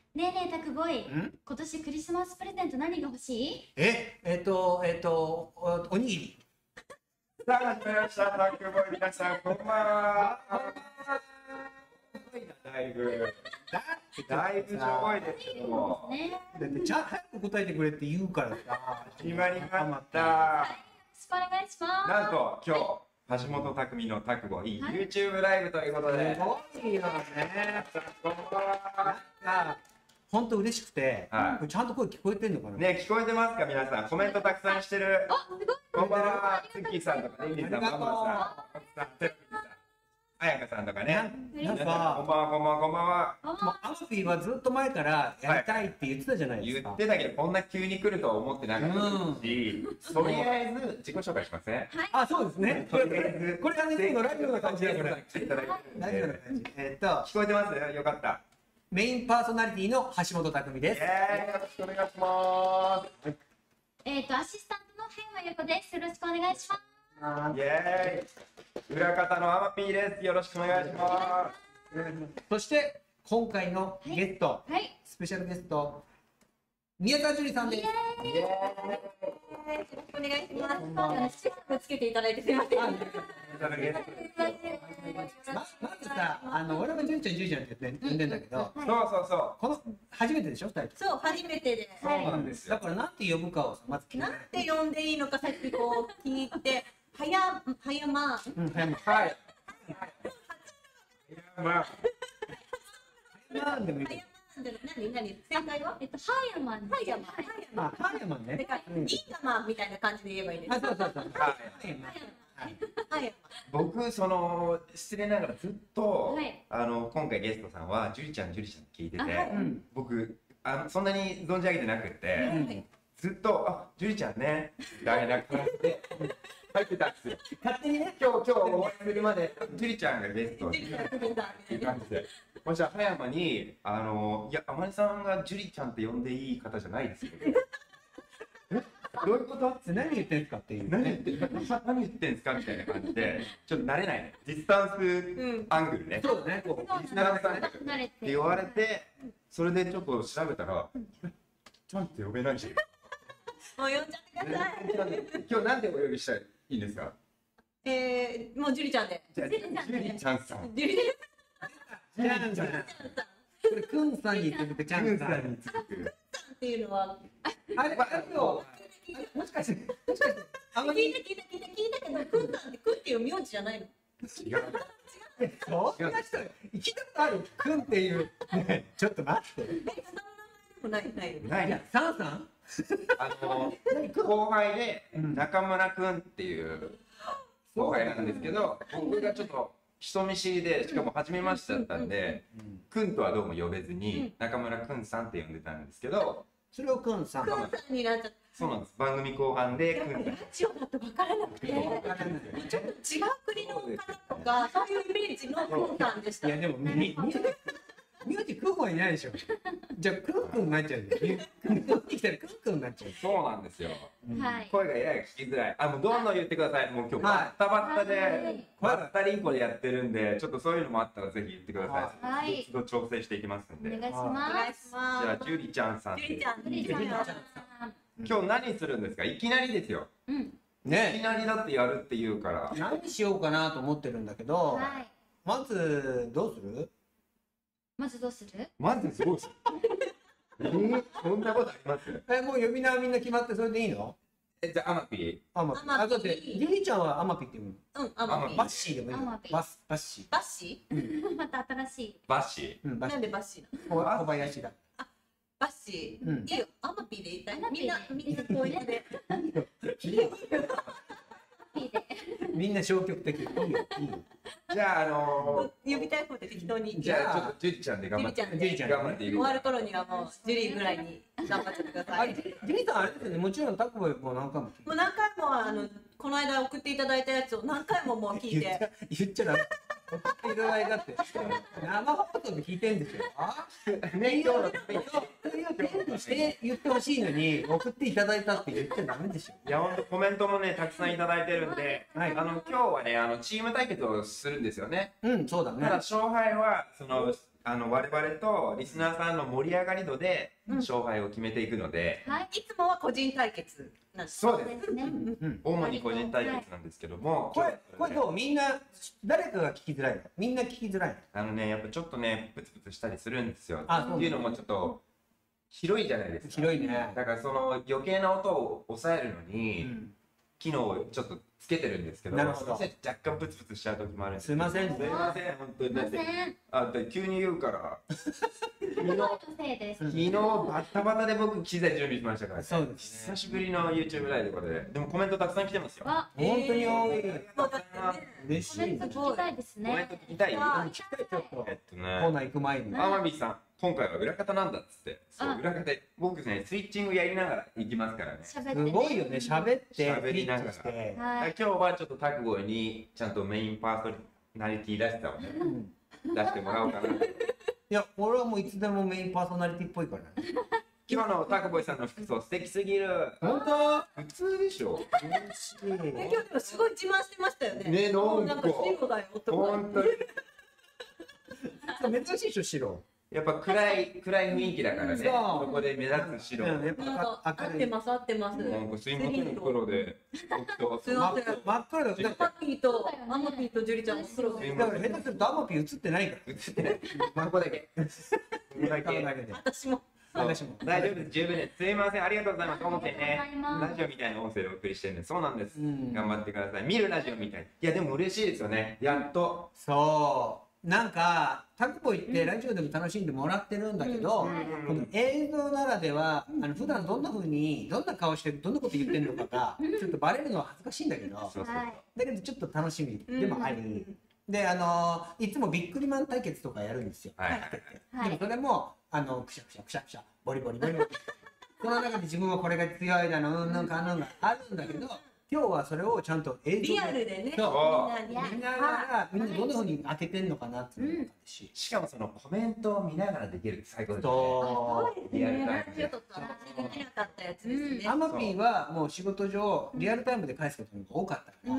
ねえねえ、タクボーイ。今年クリスマスプレゼント何が欲しい？ おにぎり。 さあ、始まりました。タクボーイ、皆さん、こんばんは。だいぶしょぼいですけども。 だって早く答えてくれって言うからさ。 決まりました。 よろしくお願いします。 なんと、今日、橋本拓実のタクボーイ、YouTube ライブということで。 すごいよね。 こんばんは。 本当嬉しくて、これちゃんと声聞こえてんのかな。 ね、聞こえてますか、皆さん。コメントたくさんしてる。こんばんは。ツッキーさんとかね、ミリさん、ママさん、あやかさんとかね。 なんか、 こんばんは、こんばんは、こんばんは。 アマピーはずっと前からやりたいって言ってたじゃないですか。 言ってたけど、こんな急に来るとは思ってなかったし、とりあえず自己紹介しますね。 あ、そうですね。これがね、ラジオな感じだから。 ラジオな感じ。聞こえてますよかった。 メインパーソナリティの橋本拓実です。 よろしくお願いします。 アシスタントの葉山優子です。よろしくお願いします。 イエーイ。裏方のアマピーです。よろしくお願いします。 そして今回のゲスト、スペシャルゲスト、宮沢樹里さんです。 よろしくお願いします。つけていただいてすみません。 まずさ、俺もジュリちゃんジュリちゃんって呼んでんだけど、 そうこの初めてでしょ、2人。 そう、初めてで。 そうなんですよ。 だからなんて呼ぶかをまず聞いて。 なんて呼んでいいのかさっきこう聞いて、はやま。 はい。 なんでもいい。 何正解は？ 葉山ね。 あ、葉山ね。 だからいいかまみたいな感じで言えばいいです。 あ、そう。 僕失礼ながらずっと今回ゲストさんはジュリちゃんって聞いてて、僕そんなに存じ上げてなくってずっとジュリちゃんねみたいな感じで入ってたんですよ。 勝手にね、 今日お会いするまでジュリちゃんがゲストっていう感じで、そしたら葉山にいやあまりさんがジュリちゃんって呼んでいい方じゃないですよ。どういうことって何言ってんすかっていう。 何言ってんすかみたいな感じで、ちょっと慣れないね。ディスタンスアングルね。 そうだね。 ディスタンスアングルって言われて、それでちょっと調べたら、ちゃんって呼べないし。 もう呼んじゃってください。 今日なんでお呼びしたらいいんですか？ もうジュリちゃんで。 ジュリちゃんさん。 ジュリちゃん。これくんさんに言っててちゃんさんにつく。 っていうのはあれよ。もしかしてあんまり聞いたけど、くんさんってくんっていう名字じゃないの？ 違う。 そういう人聞いたことある？くんっていうね、ちょっと待って。 ない。 さんさん？ 後輩で中村くんっていう後輩なんですけど、僕がちょっと人見知りで、しかも初めましてだったんで、くんとはどうも呼べずに中村くんさんって呼んでたんですけど、 それをくんさん。 くんさんになっちゃった。 そうなんです。番組後半でくんさん。 ラジオだと分からなくて、ちょっと違う国の方とかそういうイメージのくんさんでした。 いやでも名字くんはいないでしょ。じゃあくんくんになっちゃうよ。くんに来たらくんくんになっちゃう。 そうなんですよ。 はい。 声がやや聞きづらい。もうどんどん言ってください。もう今日バッタバッタで、バッタリンコでやってるんで、ちょっとそういうのもあったらぜひ言ってください。 はい。 都度調整していきますんで。 お願いしお願います。 します。 じゃあジュリちゃんさん。 ジュリちゃん。 今日何するんですか？いきなりですよ。いきね。 なりだってやるって言うから。 何しようかなと思ってるんだけど、まずどうする？ まずどうする？ まずすごいです。そんなことあります？ もう呼び名はみんな決まってそれでいいの？ じゃあアマピアマピ。だってジュリちゃんはアマピって言うの？ アマピ。 バッシーでもいいの？バッシー。 バッシー？また新しい。 バッシー。 なんでバッシーなの？小林だ。 バッシー。いいよ。アマピで言いたい。みんなこういうで。 みんな消極的。いいよ。 じゃあ呼びたい方で適当に。 じゃあちょっとジュリちゃんで頑張って。 ジュリちゃん頑張っていこう。 終わる頃にはもうジュリぐらいに頑張ってください。 ジュリさんあれですよね。もちろんタクボも何回も聞いて。 もう何回もこの間送っていただいたやつを何回ももう聞いて。 言っちゃダメ。送っていただいたって生放送で聞いてんですよ。ね、今日言ってほしいのに送っていただいたって言っちゃダメでしょ。 いや本当コメントもねたくさんいただいてるんで、今日はねチーム対決をするんですよね。 そうだね。 ただ勝敗は我々とリスナーさんの盛り上がり度で勝敗を決めていくので、 いつもは個人対決なんです。 そうです。 ですね。 主に個人対決なんですけども、 これどうみんな誰かが聞きづらいの？みんな聞きづらいの？ やっぱちょっとねプツプツしたりするんですよ。 あ、そうっていうのもちょっと広いじゃないですか。 広いね。 だからその余計な音を抑えるのに機能をちょっとつけてるんのですけど、若干プツプツしちゃう時もあるんです。 すいません。 すいません、本当に。だって、急に言うから。昨日バタバタで僕機材準備しましたから。 そうですね。 久しぶりの YouTube ライブで、でもコメントたくさん来てますよ。 本当に多い。嬉しい。 コメント聞きたいですね。 コメント聞きたい。 聞きたいちょっと。コーナー行く前に。 アマビさん、今回は裏方なんだっつって。そう、裏方で僕ね、スイッチングやりながら行きますからね。 すごいよね、喋って喋りながら。今日はちょっとタクボイにちゃんとメインパーソナリティらしさをね、出してもらおうかな。いや、俺はもういつでもメインパーソナリティっぽいからね。 今日のタクボイさんの服装素敵すぎる。 本当？ 普通でしょ。 今日でもすごい自慢してましたよね。 ね、 なんか白だよとか。 本当に。 珍しいでしょ、白。 やっぱ暗い雰囲気だからね。そこで目立つ白。 やっぱ合ってます合ってます。 なんかすいません、黒で。 すいません。 真っ黒だ。 アマピーとジュリちゃんの黒で。 だから下手するとアマピー映ってないから。 映ってない。ここだけ。ここだけ。 私も。 大丈夫です、十分です。すいません、ありがとうございます。音声ね、ラジオみたいな音声でお送りしてるんで、そうなんです。頑張ってください。見るラジオみたい。いや、でも嬉しいですよね。やっと。 そう。なんかタクボ行ってラジオでも楽しんでもらってるんだけど、この映像ならでは普段どんな風にどんな顔してどんなこと言ってるのかがちょっとバレるのは恥ずかしいんだけど、だけどちょっと楽しみでもあり、でいつもビックリマン対決とかやるんですよ。でもそれもくしゃくしゃくしゃくしゃボリボリボリボリこの中で自分はこれが強いだのなんかがあるんだけど。今日はそれをちゃんと映像でリアルでね、 見ながらみんなどんな風に開けてんのかなっていうのがし、 しかもそのコメントを見ながらできるって最高ですね。 そうですね。ラジオとかできなかったやつですね。 アマピーはもう仕事上リアルタイムで返すことが多かったから、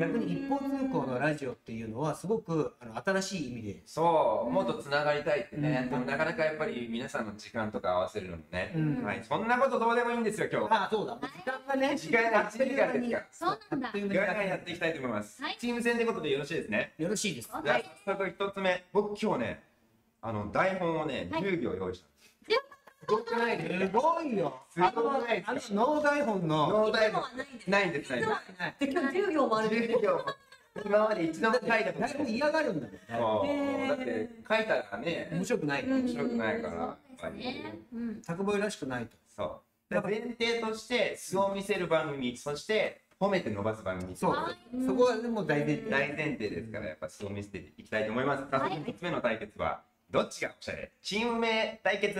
逆に一方通行のラジオっていうのはすごく新しい意味で、 そうもっとつながりたいってね。でもなかなかやっぱり皆さんの時間とか合わせるのもね、そんなことどうでもいいんですよ今日。 あ、そうだ。時間がね、 時間が8時間ですから。 そうなんだ。 ガンガンやっていきたいと思います。チーム戦ってことでよろしいですね。 よろしいです。 じゃあ早速一つ目、僕今日ね台本をね10秒用意したんです。すごくないですか？ すごいよ。 すごくないですか？ ノー台本のノー台本ないんです。 で今日10秒もあるんです。 10秒。今まで一度も書いたことない。 台本嫌がるんだもんね。 だって書いたらね面白くない。 面白くないからやっぱり。 タクボイらしくないと。 そう。前提として素を見せる番組、そして褒めて伸ばす番組。 そう。そこはもう大前提。 大前提ですから、やっぱ素を見せていきたいと思います。早速1つ目の対決は、どっちがおしゃれ？チーム名対決。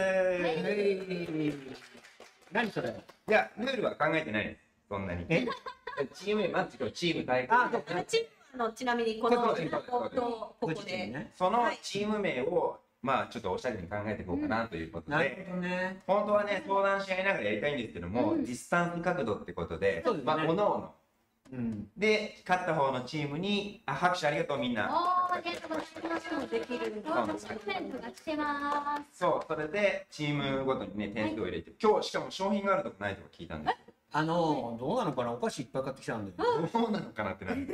何それ？ いや、ルールは考えてないです。そんなに。チーム名、マッチとチーム対決。 あ、チームのちなみにこのここでそのチーム名をまあちょっとおしゃれに考えていこうかなということで、本当はね相談し合いながらやりたいんですけども、ディスタンス角度ってことで、まあおのおので勝った方のチームに拍手ありがとうみんな。 ありがとうございます。できる。コメントが来てます。 そう、それでチームごとにね点数を入れて、今日しかも商品があるとかないとか聞いたんです。 どうなのかな、お菓子いっぱい買ってきたんだよ。 どうなのかなって何？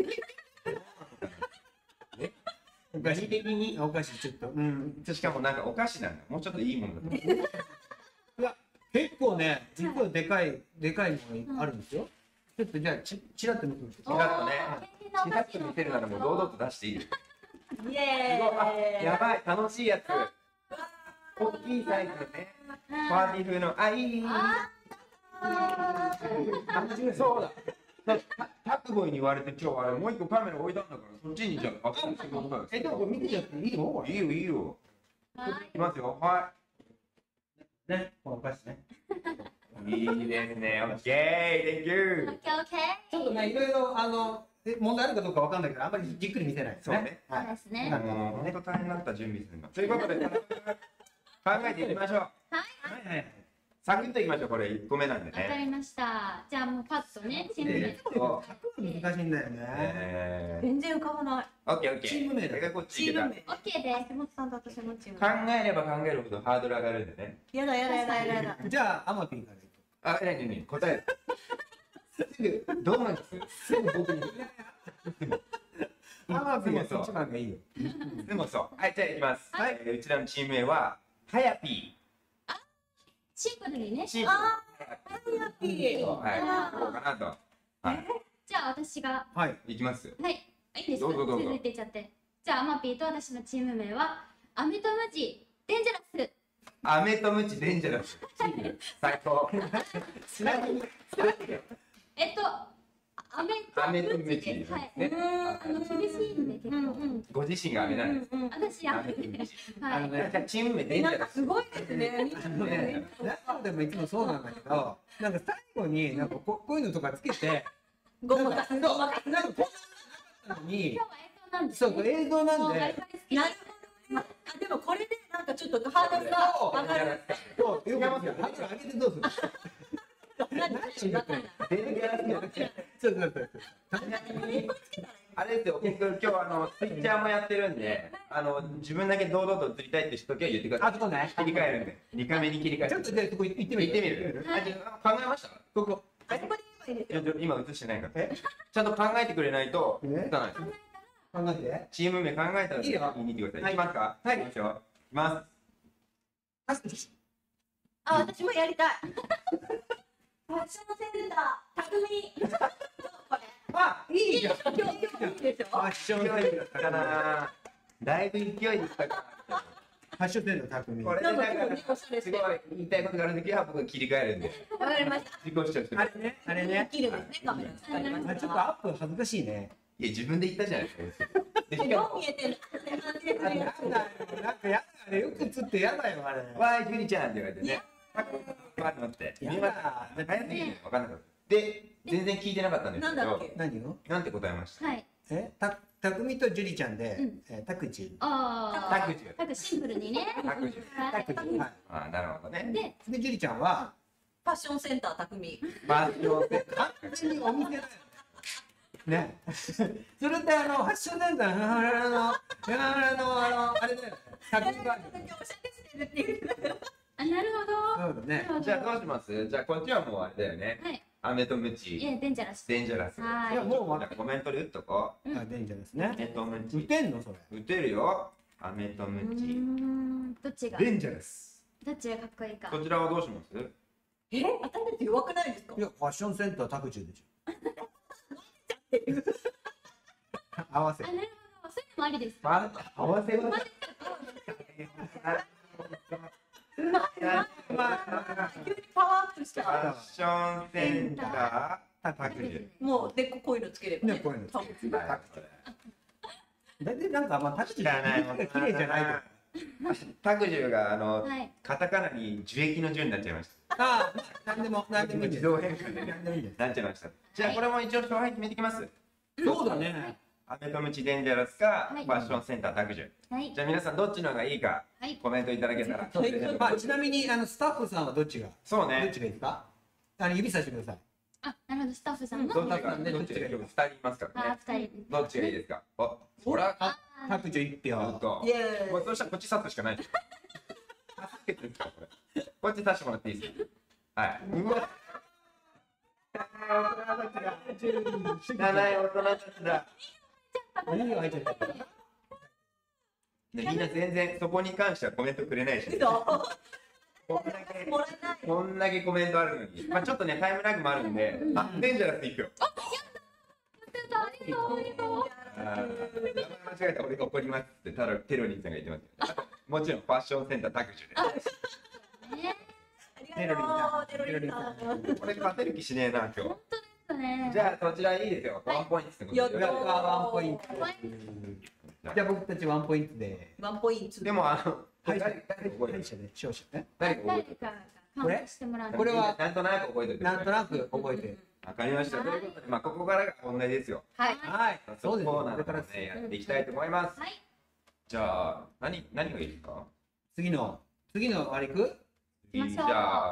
お菓子的にお菓子ちょっと、 しかもなんかお菓子なんだ。もうちょっといいものだと思う。 いや結構ね、実はでかいものあるんですよ。ちょっとじゃあちらっと見てみて。 ちらっとね、ちらっと見せるならもう堂々と出していい。 イエーイ。 やばい、楽しいやつ。大きいサイズのね、パーティー風のそうだ。タクボイに言われて今日あれもう一個カメラ置いたんだからそっちにじゃあでも見てちゃっていいの？ いいよいいよ。いきますよ。はい。 ね、お菓子ね。 いいですね。オッケー、Thank you。 ちょっとね、いろいろ問題あるかどうかわかんないけど、あんまりじっくり見せないですね。 そうですね。 もう本当大変だった準備するの。ということで考えていきましょう。 はい。 サクッといきましょう。これ1個目なんでわかね。 りました。じゃあもうパッとね、チームで。 難しいんだよね。 全然浮かばない。 オッケーオッケー。 チーム名だそれがこっちチーム名。 行けた。 オッケーです。 橋本さんと私のチーム考えれば考えるほどハードル上がるんでね。 やだやだやだやだ。 じゃあアマピーからいこあ、何答え。すぐ、どうなんですすぐ僕に。 う。アマピーはそっち番がいいよ。 でもそう。はい、じゃあ行きます。 はうちらのチーム名は、はやぴシンプルにねー。。チーム。 あー、ハッピー。 はい、こうかなと。はい、 じゃあ私が、 はい。 いきます。 はい。いいですか？ どうぞどうぞ続いていっちゃって。じゃあアマピーと私のチーム名は、アメとムチデンジャラス。 アメとムチデンジャラス。最高。 つなぎに。 アメとムチで、 アメとムチはい。 ね。 厳しいんで結構。 ご自身がアメなんです。 私アメで。はい。 じゃあチーム名デンジャラス。 すごいですね。 ね、ラジオでもいつもそうなんだけど、なんか最後になんかこういうのとかつけて、 ごまかす。ごまかす。 なんかこんなのに今、日は映像なんですね。 そう映像なんもうで、 バリバリ好きなるほどね。あ、でもこれでなんかちょっとハードルが上がる。 そうよくハードル上げてどうする？ 何デンジャラスじゃなくて。 そうそうそう。 あれですよ、僕今日ツイッチャーもやってるんで、自分だけ堂々と映りたいって人は言ってください。 あそこね。 切り替えるんで、2回目に切り替える。 ちょっとでそこ行ってみる。 行ってみる。あ、じゃあ考えました。 ここ。 あそこで言えばいいんですよ。 今映してないから。ちゃんと考えてくれないとえ打たないです。 考えて。 チーム名考えたらいいよ言いに行ってください。 はいいきますか。 はいいきますよ。いきます。 あ、私もやりたい。ファッションセンター、匠。これ。 あ、いいじゃん。 今日いいでしょ。 ファッションセンターかな。だいぶ勢いできたかファッションセンター匠。 これでなんかなんか今日おしゃれしてすごい言いたいことがあるときは僕が切り替えるんで、 わかりました。 自己主張してます。 あれね、あれね。 切るんですね、カメラ。わかりました。 あちょっとアップ恥ずかしいね。 いや自分で言ったじゃないですか。でしかどもう見えてるの？なんでくれるやつ。 なんかやだあれよく映ってやだよあれ。 わーいジュリちゃんって言われてね。パッと待って。 や見ました。 だ。 早すぎて分かんなかった。で全然聞いてなかったんですけど、 なんだっけ？ 何を？ なんて答えました。 はい。 匠と樹里ちゃんでうん、 タクチ。 ああ。 タクジュ。 なんかシンプルにね。 タクジュ。 はい。 タクチ。はい。 あなるほどね。 で、 で樹里ちゃんはファッションセンター、匠。 バージョンで完全にお店だよ。ね。それってファッションセンターのあれだよ。匠が。 おしゃれしてるっていう。 あ、なるほど。 そうだね。 じゃあどうします？じゃあこっちはもうあれだよね。 はい。 アメとムチ。 いや、デンジャラス。 デンジャラス。 はいいやもうじゃあコメントで打っとこう。 あ、デンジャラスね。 アメとム打チ。 てんのそれ。 打てるよ。アメとムチ。 どっちが、 デンジャラス。 どっちがかっこいいか。 こちらはどうします？ 私たち弱くないですかい？やファッションセンタータクチュでしょ。合わせあ、。なるほど。そういうのもありですか。 まあ、合わせは。 急にパワーアップしフた。 ァッションセンター。タクジュ。 もうでこういうのつければね。 ねこういうのつける。 大体なんかタクチュ知らないもん。 綺麗じゃないよ。 タクジュがはい。 カタカナに樹液の樹になっちゃいました。 ああ、なんでもいいんです。 自動変換でなんでもいいんです。 なっちゃいました。じゃあこれも一応勝敗決めてきます。 そうだね。 アメとムチデンジャラスか、 はいファッションセンタータクジュ。 はいじ。ゃあ皆さんどっちの方がいいかはい。 コメントいただけたら。 そうですね。まあちなみにスタッフさんはどっちがどっそうね。 ちがいいですか？指さしてください。 あ、なるほど。スタッフさんの。 どっちがどっちがどっちがいい？2人いますからあ、 ね。 二人。 どっちがいいですか？あ、ほら、 あタクチュ一ずっ票。 とイ。エーイ。 もうそうしたらこっち刺すしかないです。助けてるんですかこれ。こっち刺してもらっていいですか？はい。うわ。大人たちだ。 何が入っちゃった？ ね、みんな全然そこに関してはコメントくれないし、 嘘。 こんだけもらえない。 こんだけコメントあるのに、まあちょっとねタイムラグもあるんで、あ、デンジャラス1票。 ありがとう。ありがとう。 あー間違えた俺が怒りますってただテロリンさんが言ってますよ。もちろんファッションセンタータクジュです。 ね。 ありがとう。テロリンさん。 これ勝てる気しねえな今日。 本当ですね。 じゃあそちらいいですよ。ワンポイントってことで。 やったワンポイント。 はいじゃあ僕たちワンポイントで。 ワンポイント。 でも敗者誰か覚えてる敗者で勝者ね。 誰か覚えてる誰かカウントしてもらう。 これはなんとなく覚えておいてください。 なんとなく覚えて。 わかりました。ということで、まあここからが本題ですよ。 はい。 はい。そうです。 コーナーこれからのねやっていきたいと思います。 はい。 じゃあ何がいいですか？ 次のあれいく？ 行きましょうじゃあ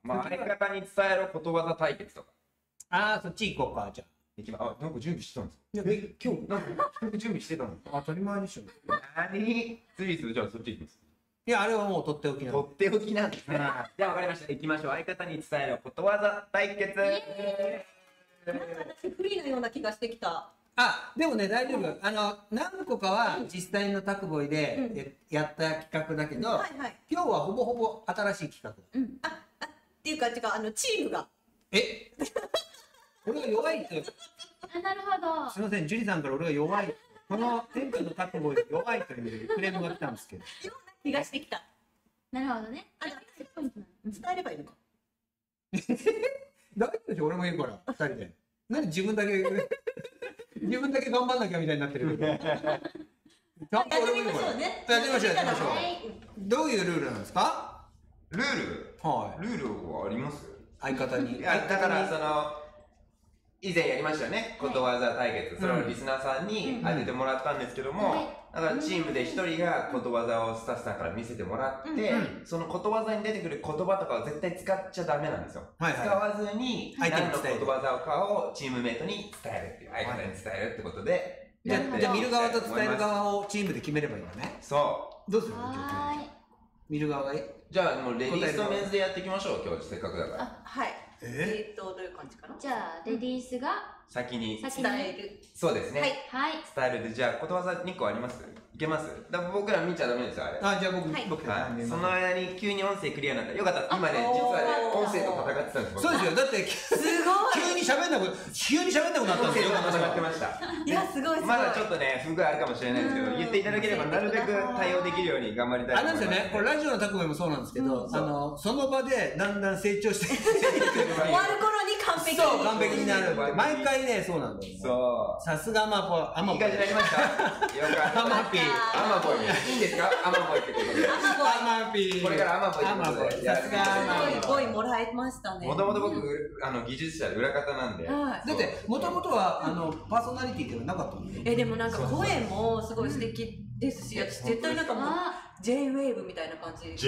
まあ、相方に伝えることわざ対決とか。 ああ、そっち行こうか、じゃあ、なんか準備してたんですか？ いや今日、なんか、準備してたの？ あ。当たり前でしょ。 何？スイス、じゃあそっち行きます。 いや、あれはもうとっておきなの。 とっておきなんですね。じゃあわかりました。行きましょう。相方に伝えることわざ対決。 なんか私不利なような気がしてきた。 あ、でもね、大丈夫。何個かは実際のタクボイでやった企画だけど、 はいはい。 今日はほぼほぼ新しい企画。 っていうか違うチームが。 え俺が弱いって、 あ、なるほど。 すみません、ジュリさんから俺が弱い。この店長のタクボイで弱いというクレームが来たんですけど。 気がしてきた。 なるほどね。 伝えればいいのか。 大丈夫でしょ、俺も言うから、二人で。なんで自分だけ頑張んなきゃみたいになってる。ちゃんと俺も言うから。やってみましょう、やってみましょう。どういうルールなんですか？ ルールはあります？ 相方に。 いや、だから以前やりましたよね、ことわざ対決。それをリスナーさんに当ててもらったんですけども、だからチームで一人がことわざをスタッフさんから見せてもらって、そのことわざに出てくる言葉とかは絶対使っちゃダメなんですよ。使わずに何のことわざかをチームメイトに伝えるっていう、相方に伝えるってことで。 じゃあ見る側と伝える側をチームで決めればいいんだね。 そう。 どうする？見る側がいい？ じゃあもうレディースとメンズでやっていきましょう、今日せっかくだから。 はい。どういう感じかな。 じゃあレディースが先に伝える。 そうですね。 はい。 伝えるで、じゃあことわざ2個あります？いけます？だから僕ら見ちゃダメですよ、あれ。 あ、じゃあ僕その間に急に音声クリアになったらよかった。今ね、実はね、音声と戦ってたんです。 そうですよ。だってすごい。 急に喋んなくなったんですよ。 戦ってました。 いやすごい。 まだちょっとね、不具合あるかもしれないですけど、言っていただければなるべく対応できるように頑張りたいと思います。 あれですよね。これラジオのタクボイもそうなんですけど、その場でだんだん成長して終わる頃に完璧。 そう、完璧になる。毎回ね、そうなんだよ。 そう。 さすがアマポイ。 いい感じになりました。よかった。 アマピー。 アマポイ。いいんですか？アマポイってことで。 アマピー。 これからアマポイってことで。 さすが 5位もらいましたね。 もともと僕、技術者で裏方なんで。 だって、もともとはパーソナリティではなかったんで。 でもなんか声もすごい素敵ですし、私絶対なんかもう J-WAVE みたいな感じ。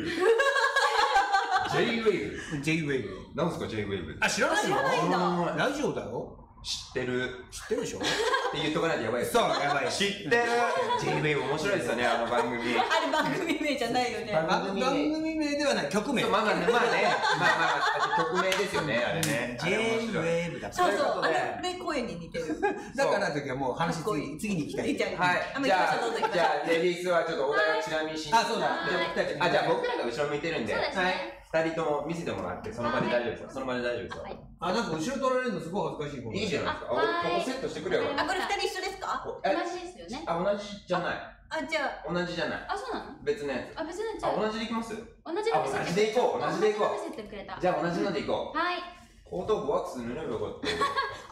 J-WAVE。J-WAVE。 J-WAVE。 なんですか J-WAVE？ あ、知らないの？ラジオだよ。 知ってるでしょ？ って言っとかないとやばいです。 そう、やばい。 知ってる。J-WAVE 面白いですよね、あの番組。 あれ番組名じゃないよね。 番組名ではない、曲名。 まあ曲名ですよね、あれね。 J-WAVE だ。 そうそう、あれ声に似てる。 だからの時はもう話次に行きたい。 はい。じゃあレディースはちょっとお題をちなみにしに。 あ、そうだ。 じゃあ僕らが後ろ向いてるんで。 そうですね。 2人とも見せてもらって、その場で大丈夫ですよ。その場で大丈夫ですよ。 あ、なんか後ろ取られるのすごい恥ずかしい。 いいじゃないですか。ここセットしてくれよ。 あ、これ2人一緒ですか？ 同じですよね。 あ、同じじゃない。 あ、じゃあ。 同じじゃない。 あ、そうなの？ 別のやつ。 あ、別のやつ。 あ、同じでいきます？ 同じの見せて。 同じでいこう。同じでいこ見せてくれた。 じゃあ同じのでいこう。 はい。 後頭部ワックス塗ればよかった。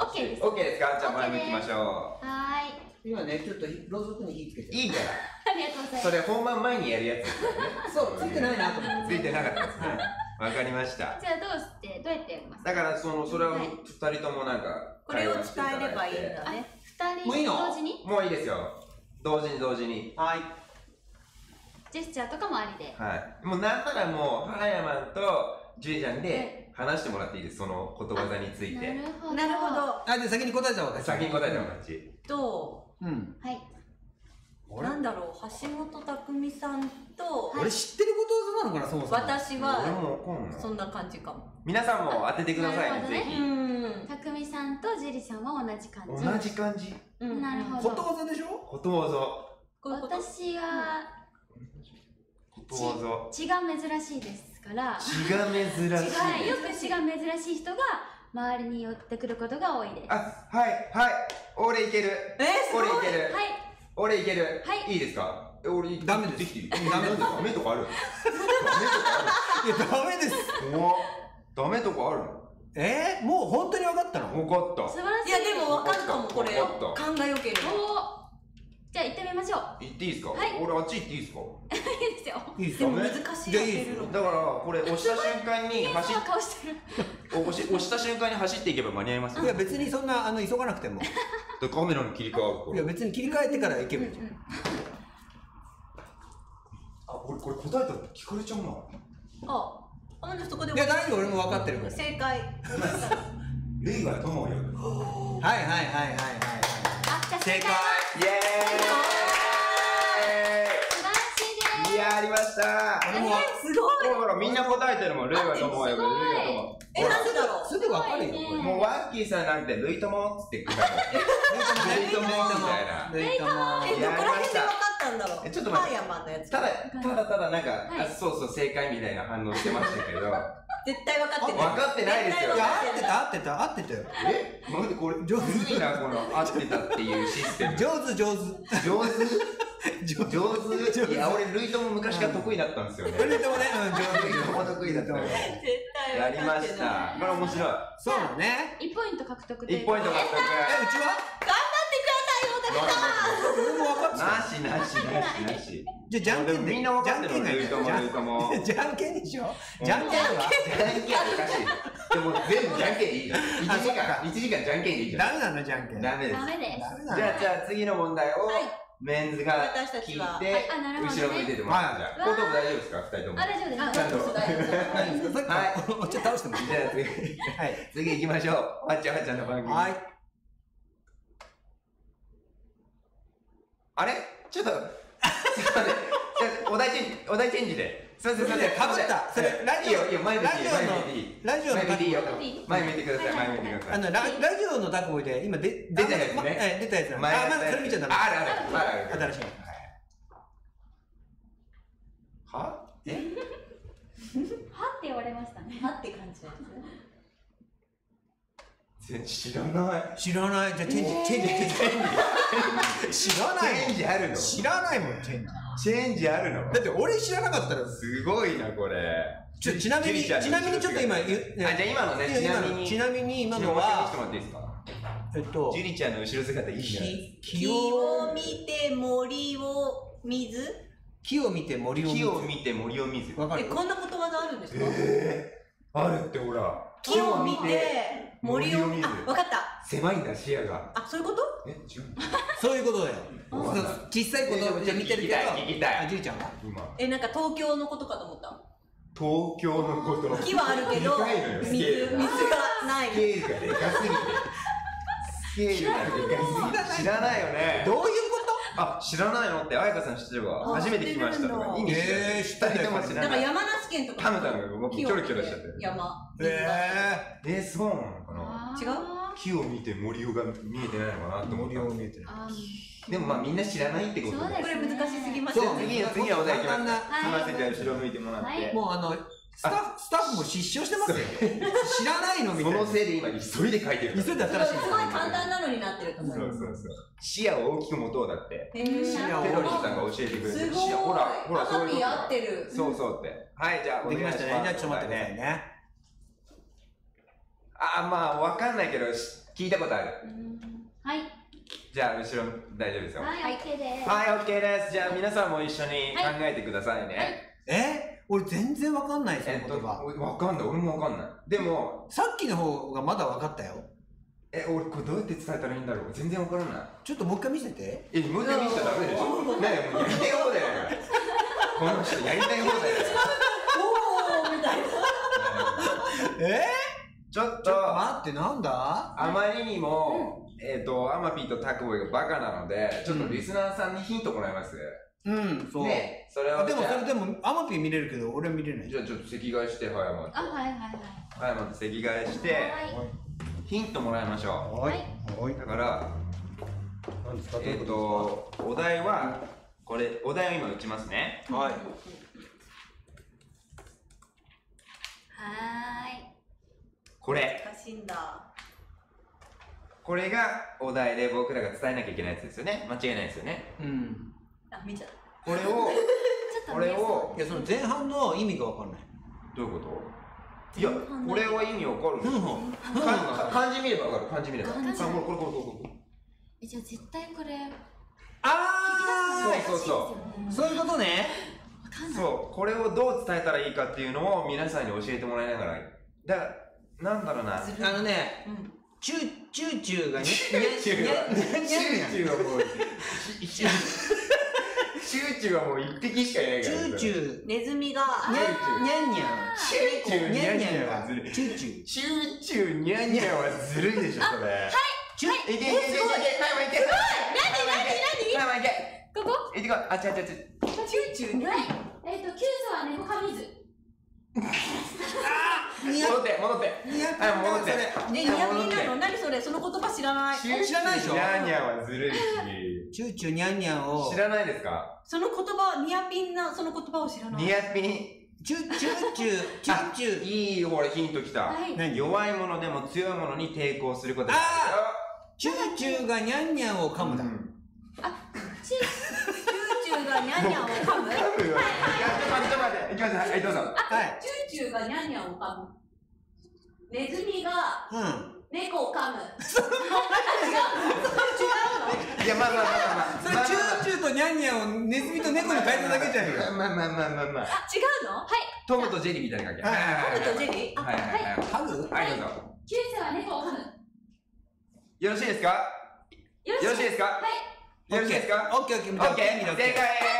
オッケーです。 オッケーですか？じゃあ前向きましょう。 はい。 今ね、ちょっとろうそくに火つけて。 いいから。 ありがとうございます。 それ本番前にやるやつですからね。 そう、ついてないなと思って。 ついてなかったですね。わかりました。 じゃあどうやってやりますか？ だからそれを2人ともなんかこれを伝えればいいんだね。 2人同時に？ もういいですよ。同時に。 はい。 ジェスチャーとかもありで。 はい。もうなんならもうハヤマンとジュリちゃんで話してもらっていいです。そのことわざについて。 なるほど。 あ、で先に答えた方がいい。 先に答えた方がいい。 はい。 なんだろう、橋本匠さんと。 俺知ってることわざなのかな、そもそも。 私はそんな感じかも。 皆さんも当ててくださいね、ぜひ。 匠さんとジュリさんは同じ感じ。 同じ感じ。 なるほど。 ことわざでしょ？ ことわざ。 私は血が珍しいですから。 血が珍しい。 よく血が珍しい人が周りに寄ってくることが多いです。 あ、はい。俺いける。俺いける。 はい。 俺いける。 はい。 いいですか？俺ダメです。 できていい？ダメとかある？ いや、ダメです。 ダメとかあるの？ もう本当に分かったの？ 分かった。 素晴らしい。 いや、でも分かるかも、これ。 考えよければ。 じゃあ行ってみましょう。 行っていいですか？ はい。 俺あっち行っていいですか？ いいですよ。 いいですよ。でも難しいよ。 だからこれ押した瞬間に顔してる。 押した瞬間に走っていけば間に合います。 いや別にそんな急がなくても。 カメラの切り替わる。 いや別に切り替えてから行けばいいじゃん。 あ、俺これ答えたら聞かれちゃうな。 あのそこでいや大丈夫、俺も分かってるから。 正解。 ルイは友よ。 はいはいはいはいはいはい。 あ、じゃあ正解。 イエーイ。いやありました。 俺もすごい。 ほらみんな答えてるもん。ルイは友よ。ルイは友。 なんでだろう。 すぐ分かるよ、これ。 もうワッキーさんなんてルイ友っつって言ったもん。ルイ友みたいな。 ルイ友。 どこら辺で分かったんだろう。 ちょっと待ってパーヤマンのやつ。 ただなんか、そうそう正解みたいな反応してましたけど。 絶対分かって分かってないですよ。 いや、合ってたよ。 え、なんでこれ上手いな、この合ってたっていうシステム。 上手。 上手いや、俺、ルイ友昔から得意だったんですよね。 ルイ友ね、 ルイ友得意だったよ。 絶対やりました。これ面白い。 そうだね。 1ポイント獲得で。 1ポイント獲得。 うちは俺も分かってた。 なし。 じゃあ、じゃんけんで。 みんな分かってるの、ルイ友。 じゃんけんでしょ。じゃんけんは。 じゃんけんおかしい。でも全部じゃんけんでいいじゃん。1時間じゃんけんでいいじゃん。 ダメなの、じゃんけん。 ダメです。 ダメです。 じゃあ次の問題をメンズが聞いて後ろ向いててもらう。じゃあ後頭部大丈夫ですか、2人とも。 あ、大丈夫です。 ちゃんと。 はい。ちょっと倒してもいい。 じゃあ次行きましょう。わっちゃわっちゃんの番組。 はい。 あれちょっと待って。お題チェンジで。すいません。 かぶった。それ、ラジオ。 いいよ、前見ていい。 ラジオの前見ていいよ。前見てください。 ラジオのタコボイで今出たやつね。出たやつ。まだそれ見ちゃダメ。 ある。 新しい。 は？ はって言われましたね。 はって感じなんですね。 知らない。 知らない。じゃあチェンジ。知らないもん。 チェンジあるの？ 知らないもん、チェンジ。 チェンジあるの？ だって俺知らなかったらすごいな、これ。 ちなみにちょっと今言って。 じゃあ今のね、 ちなみに今のは、 ちょっと待っていいですか？ジュリちゃんの後ろ姿いいじゃん。 木を見て森を見ず。 木を見て森を見ず。 木を見て森を見ず。 こんなことわざあるんですか？ あるってほら。 木を見て森を見ず。わかった。 狭いんだ視野が。 あ、そういうこと？ え、違う。 そういうことだよ。小さいことじゃ見てるけど。 聞きたい。 ジュリちゃんは？ なんか東京のことかと思った。 東京のこと。 木はあるけど水がない。 スケールがでかすぎて。スケールがでかすぎて。知らないよね。 どういうこと？ あ、知らないのって彩香さん知ってるわ。初めて聞きましたとか。いいんですよ。 知った人も知らない。 だから山梨県とか。 タムタムが僕キョロキョロしちゃってる。 山。 そうなのかな。 違う？ 木を見て森が見えてないのかなって思った。森を見えてない。でもまあみんな知らないってことで。 これ難しすぎますよね。 次はお題いきます。すみません、じゃあ後ろ向いてもらって。 もうスタッフも失笑してますよ。知らないのみたいな。 そのせいで今急いで書いてる。 急いで新しい。 すごい簡単なのになってると思う。 そう。視野を大きく持とうだって。 視野をペロリーさんが教えてくれてる。視野、ほら、 そういう。合ってる。 そうって。はい、じゃあお願いします。 できましたね。じゃあちょっと待ってくださいね。 まあわかんないけど聞いたことある。 はい。 じゃあ後ろ大丈夫ですよ。 はい、OK です。 はい、OK です。じゃあ皆さんも一緒に考えてくださいね。 俺全然わかんないその言葉。 わかんない。俺もわかんない。でもさっきの方がまだわかったよ。 俺これどうやって伝えたらいいんだろう。全然わからない。 ちょっともう一回見せて。 もう一回見せちゃダメでしょ。もうやりたい放題だから。この人やりたい放題だから。 おーみたいな。 ちょっと待って、なんだ？ あまりにもアマピーとタクボイがバカなので、ちょっとリスナーさんにヒントもらえます？ そう。 ね、それをでもアマピー見れるけど俺見れない。 じゃあちょっと席替えして、早まって。早まって席替えして、ヒントもらいましょう。 はい。 だから、お題は、これ、お題を今打ちますね。 はい。 これ。 難しいんだ。 これがお題で僕らが伝えなきゃいけないやつですよね。間違いないですよね。 見ちゃった。 これを、 いや、その前半の意味がわかんない。 どういうこと？いや、これは意味わかるんですよ。漢字見ればわかる。漢字見れば。これ。 じゃあ絶対これ。 そういうことね。 そう、これをどう伝えたらいいかっていうのを皆さんに教えてもらいながら。なんだろうな。 チューチューがね。チューチューはもう。チューューチューはもう一匹しかいないから。 チューチュー、 ネズミが、 にゃんにゃん。 チューチューニャンニャンはずるい。 チューチュー。 チューチューニャンニャンはずるいでしょ、それ。 チュー、 いけいけいけいけ、はい、もういけ。 何はい、もういけ。 ここ行ってこい。あ、違う違う違う。 チューチューにゃん。 キュースは猫かみず。 戻って、戻って。はい、戻って。 ね、ニャンミなの何それその言葉知らない。 知らないでしょニャンニャンはずるいし。 チューチューにゃんにゃんを。 知らないですか？ その言葉、ニアピンなその言葉を知らない。 ニアピン。 チューチューチュー、チューチュー。 いいよ、俺ヒントきた。 はい。 何？ 弱いものでも強いものに抵抗すること。 チューチューがにゃんにゃんを噛むだ。 チューチューがニャンニャンを噛む。 ちょっと待って、いきます。はい、どうぞ。 はい。 チューチューがニャンニャンを噛む。ネズミがうん。 猫を噛む。 いや、まあまあまあまあ。 それチューチューとニャンニャンをネズミと猫に変えただけじゃんよ。 まあまあまあまあまあ。 あ、違うの？ トムとジェリーみたいな感じ。 はいトムとジェリー？ はいはいはい。 ハグ？ はい、どうぞ。 キュースは猫を噛む。 よろしいですか？よろしいですか？ はい。 よろしいですか？ オッケーオッケー。 オッケー、正解。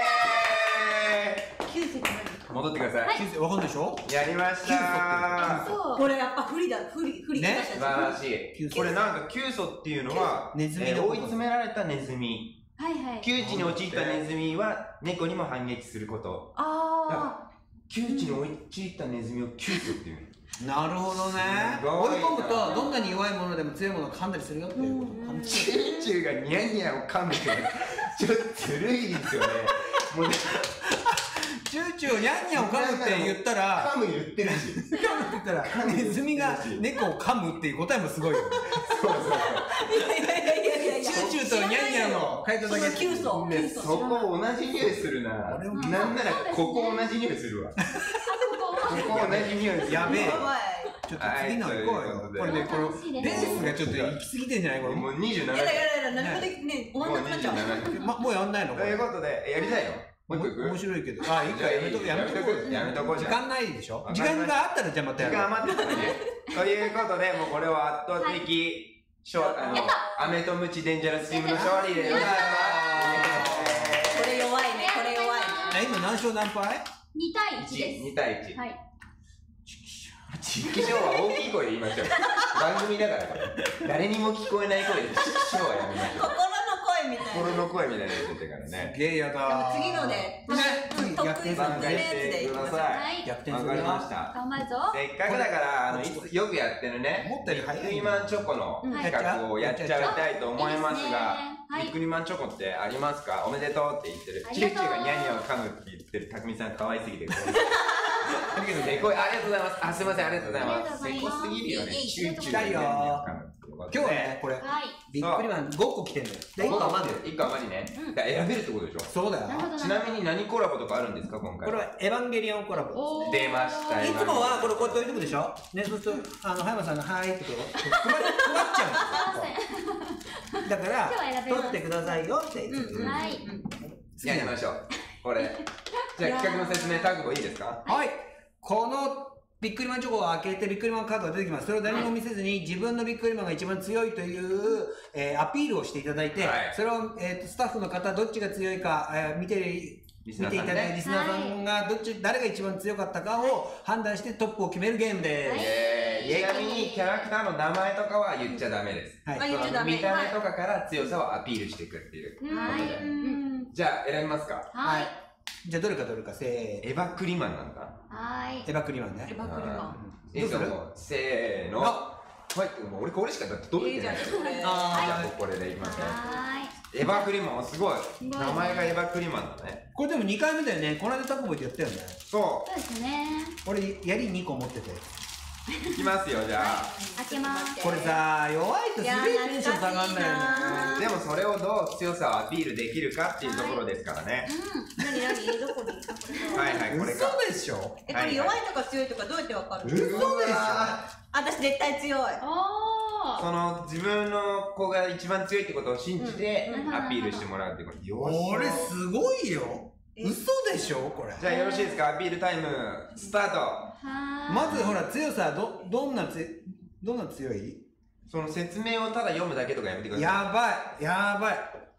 キュースって戻ってください。 わかんないでしょ？ やりました何？ そう。 これやっぱ不利だ、不利ね素晴らしい。これなんかキュウソっていうのはネズミの追い詰められたネズミ。 はいはい。 窮地に陥ったネズミは猫にも反撃すること。 あ窮地に陥ったネズミをキュウソっていう。 なるほどね。 すごい追い込むとどんなに弱いものでも強いものを噛んだりするよっていうこと。 チューチューがニャンニャンを噛むってちょっとずるいですよね。もうね、 チューチューをニャンニャンを噛むって言ったら、 噛む言ってるし。 噛むって言ったら、ネズミが猫を噛むっていう答えもすごいよね。 そうそうそう。 いやいやいやいやいや。 チューチューとニャンニャンを変えただけ。 キュウソ。 ね、そこ同じ匂いするな。なんならここ同じ匂いするわ。ここ同じ匂いする。 やべえ。 やばい。 ちょっと次の行こうよ。これね、このレースがちょっと行き過ぎてんじゃないこれ。 もう27 やだやだやだ、何もできね、終わんなくなっちゃう。 もうやんないのということで、やりたいの？もう一個行く？ 面白いけど。あ、いいか、やめとこう。 やめとこうじゃん。 時間ないでしょ？時間があったらじゃあまたやる。 時間余ってたね。ということで、もうこれは圧倒的、アメとムチデンジャラスチームの勝利でございます。 これ弱いね、これ弱いね。 今何勝何敗？ 2対1です。 2対1。 はい。 チキショーは大きい声で言いましょう。番組だからこれ。誰にも聞こえない声でチキショーはやめましょう。 心の声みたいな。 心の声みたいなやつだからね。 ゲーやだ。 次のね、 次得逆転意さんでのやつでいきましょう。 はい。 逆転わかりするな。 ました。 頑張るぞ。 せっかくだから、よくやってるね、 思ったより早いビックリマンチョコの企画をやっちゃいたいと思いますが、ビックリマンチョコってありますか？おめでとうって言ってる。チューチューがニャンニャンを噛むって言ってるたくみさん可愛すぎて。せこい、ありがとうございます。あ、すみません、ありがとうございます。せこすぎるよね。チューチューがニャンニャンを噛むっていうことで。 今日はね、これ、 はい。 ビックリマン5個来てんのよ。で、1個余ってる。 1個余りね。だから選べるってことでしょ。 そうだよ。 なるほど。 ちなみに何コラボとかあるんですか、今回。 これはエヴァンゲリオンコラボおー出ましたいつもはこれこうやって置いとくでしょね、そうすると、葉山さんのはーいってこう配っちゃうんですよ。だから今日は選べます取ってくださいよって言ってくれる。 はい。 やりましょう。これ。じゃあ企画の説明、タグボいいですか？ はい。このビックリマンチョコを開けてビックリマンカードが出てきます。それを誰にも見せずに自分のビックリマンが一番強いという、アピールをしていただいて、 はいそれを、スタッフの方どっちが強いか、見ていただいてリスナーさんが誰が一番強かったかを判断してトップを決めるゲームです。 ちなみにキャラクターの名前とかは言っちゃダメです。 はいあ、言っちゃダメ。 見た目とかから強さをアピールしていくっていうことはい。 で。 うんじゃあ選びますか？ はい。 じゃあどれかせエヴァクリマンなんかはい。 ー、エヴァクリマンね。 エヴァクリマン。 どうするせーの。はい、もう俺これしかだって届いてない。じいいじゃん、それ。 ゃあこれでいきますね。 はエヴァクリマン、すごい。 すごい名前がエヴァクリマンだね。 これでも2回目だよね。この間タコボイでやったよね。 そそうですね。 俺槍2個持ってて。 う、いきますよ、じゃあ。 開けます。 これさ、弱いとすげえテンション下がんだよね。 でもそれをどう強さをアピールできるかっていうところですからね。 何何どこに？ はいはい、これか。 嘘でしょ。 これ弱いとか強いとかどうやってわかる？ 嘘でしょ。 私絶対強い。 おー。 その自分の子が一番強いってことを信じてアピールしてもらうってこと。 俺すごいよ。嘘でしょこれ。 じゃあよろしいですか？アピールタイムスタート。 はーい。 まずほら強さどんな強い？ その説明をただ読むだけとかやめてください。 やばいやばい。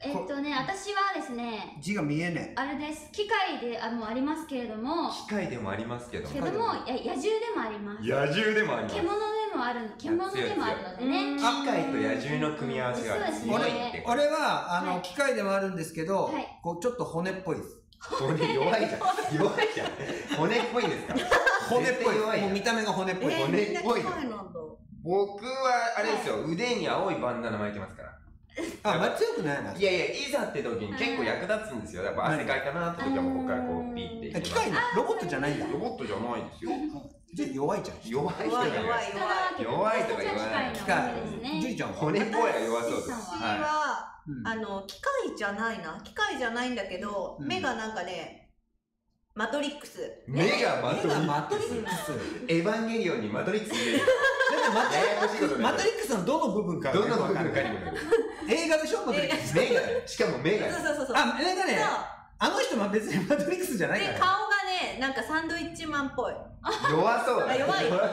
私はですね、 字が見えねあれです。機械でもありますけれども、 機械でもありますけども、 野獣でもあります。 野獣でもあります。 獣でもあるのでね。 機械と野獣の組み合わせが強いって。 俺は機械でもあるんですけど、こうちょっと骨っぽいです。 骨弱いじゃん。骨っぽいんですか？ 骨っぽい。もう見た目が骨っぽい。 骨っぽい。僕はあれですよ、腕に青いバンダナ巻いてますから。 あ、まあ強くないな。 いやいや、いざって時に結構役立つんですよ。やっぱ汗かいたなって時はもうここからこうピッていきます。 機械のロボットじゃないんだ。 ロボットじゃないですよ。 じゃ弱いじゃん。 弱いとか言わない。 機械。ジュリちゃんは骨っぽいは弱そうです。 私は機械じゃないな。機械じゃないんだけど、目がなんかね、マトリックス。 目がマトリックス。 マトリックス。 エヴァンゲリオンにマトリックス入れる。 マトリックスのどの部分か。 どの部分かにも映画でしょ、マトリックス。 目が、しかも目が。 そう。 あ、目がね、あの人は別にマトリックスじゃないから。 で、顔がね、なんかサンドイッチマンっぽい。 弱そうだ。 弱い。 人だ。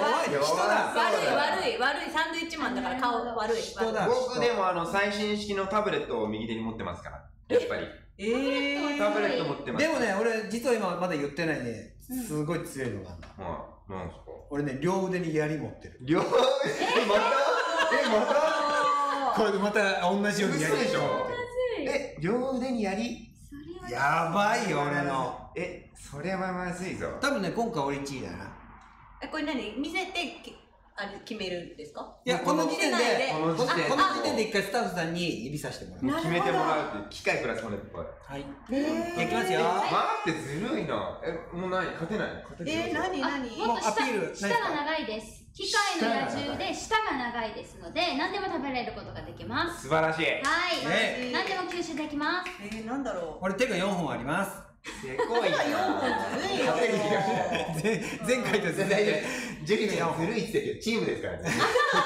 悪い。サンドイッチマンだから顔悪い。 僕でも最新式のタブレットを右手に持ってますから。やっぱり。タブレット持ってます。 でもね、俺実は今まだ言ってないね、すごい強いのがあるんだ。 なんですか？ 俺ね、両腕に槍持ってる。 両腕？また？ これまた同じように槍。 嘘でしょ？両腕に槍？ やばいよ、俺の。 それはまずいぞ。 多分ね、今回俺1位だな。 これ何？見せて決めるんですか？ いや、この時点で一回スタッフさんに指さしてもらう。 決めてもらうって、機械プラス骨っぽい。 はい。いきますよ。 待って、ずるいな。もう何？勝てない？ 何？ もっと舌が長いです。機械の野獣で舌が長いですので、何でも食べれることができます。 素晴らしい。 はい。何でも吸収できます。 なんだろう。 俺手が4本あります。 せこいな。 前回と全然ジュリちゃんずるいって言ってるけど、チームですからね。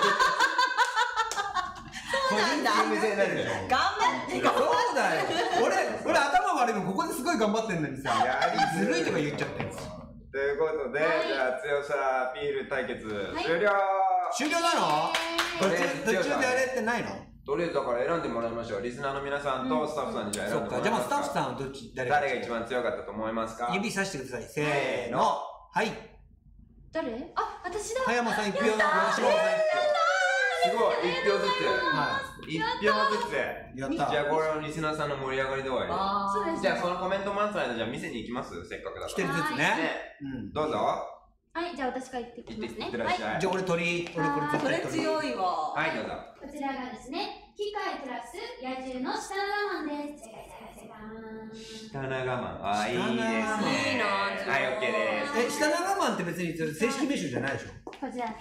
そうなんだ。 チーム制なんだよ。 頑張って。 そうだよ。俺頭悪いのここですごい頑張ってんのにさ、ずるいとか言っちゃったよ。 ということで、じゃあ強さアピール対決終了。 終了なの？途中であれってないの？ とりあえずだから選んでもらいましょう。リスナーの皆さんとスタッフさんにじゃあ選んでもらいますか。 じゃあスタッフさんは誰が一番強かったと思いますか？ 指さしてください。せーの。はい。 誰？あ、私だ。 葉山さん1票、島さん1票。 すごい、1票ずつ。1票ずつ。 やった。 じゃあこれをリスナーさんの盛り上がり度合いで。 そうです。 じゃあそのコメント待つ間じゃあ見せに行きます？せっかくだから。 1人ずつね。 どうぞ。 はい、じゃあ私が行ってきますね。 いってらっしゃい。 じゃあ俺これ強いわ。 はい、どうぞ。 こちらがですね、機械プラス野獣の下長マンです。 下長マン。いいですね。 いいな。 はい、OK です。 下長マンって別に正式名称じゃないでしょ？ こちらです。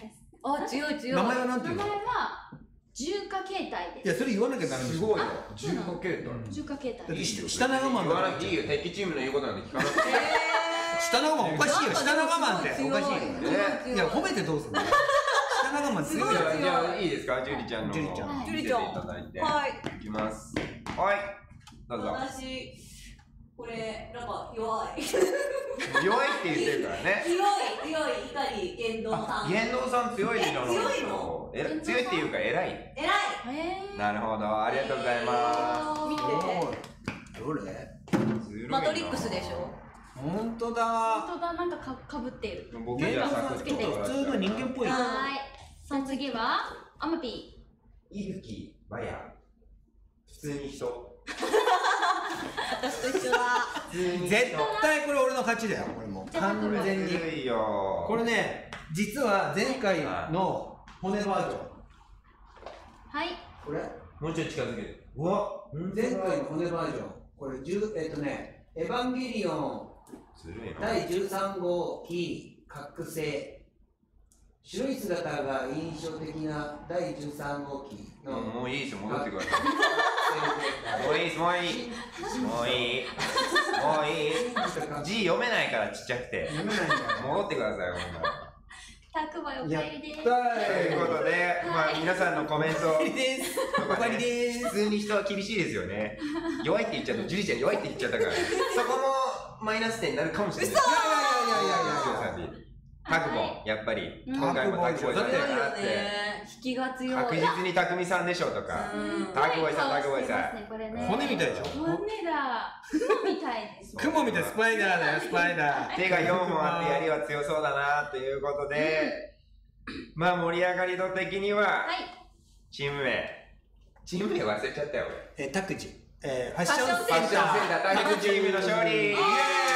強い。 名前はなんていうの？ 名前は重化形態です。 いや、それ言わなきゃダメです。 すごいよ。重化形態。 重化形態。 下長マン言わなくていいよ。敵チームの言うことなんて聞かなくて。 下長マンおかしいよ。下長マンっておかしいよ。いや、褒めてどうすんの？下長マン強い。 じゃあいいですか？ジュリちゃんの。 ジュリちゃん。 はい。いきます。はい。どうぞ。 私、これ、なんか弱い。 弱いって言ってるからね。 強い、碇玄道さん。 玄道さん強いでしょ。 強いの？ 強いっていうか偉い。なるほど、ありがとうございます。 見て。 どれ？ マトリックスでしょ？ 本当だ。 なんかかぶってる。 僕じゃあ普通の人間っぽい。 はい。その次はアマピー。いぶきわや。普通に人。 私と一緒だ。 絶対これ俺の勝ちだよ。これも完全に。これね、実は前回の骨バージョン。 はい。 これ？もうちょい近づける。うわ。 前回の骨バージョン。これエヴァンゲリオン第13号機覚醒。白い姿が印象的な第13号機の。 もういいですよ、戻ってください。もういいです、もういい。字読めないからちっちゃくて。戻ってください、ほんなら。 100倍お帰りです。 ということで、皆さんのコメント。 お帰りです。 普通に人は厳しいですよね。弱いって言っちゃった、ジュリちゃん弱いって言っちゃったから。そこもマイナス点になるかもしれない。いや。覚悟、やっぱり。今回も覚悟だって。 引きが強い。 確実に匠さんでしょとか。タクボイさん、タクボイさん。 骨みたいでしょ。 骨だ。雲みたいです。 雲みたい、スパイダーだよ、スパイダー。 手が4本あって槍は強そうだなということで、まあ盛り上がり度的には、チーム名忘れちゃったよ。 タクジ。ファッションセンター。 タクチームの勝利。 よか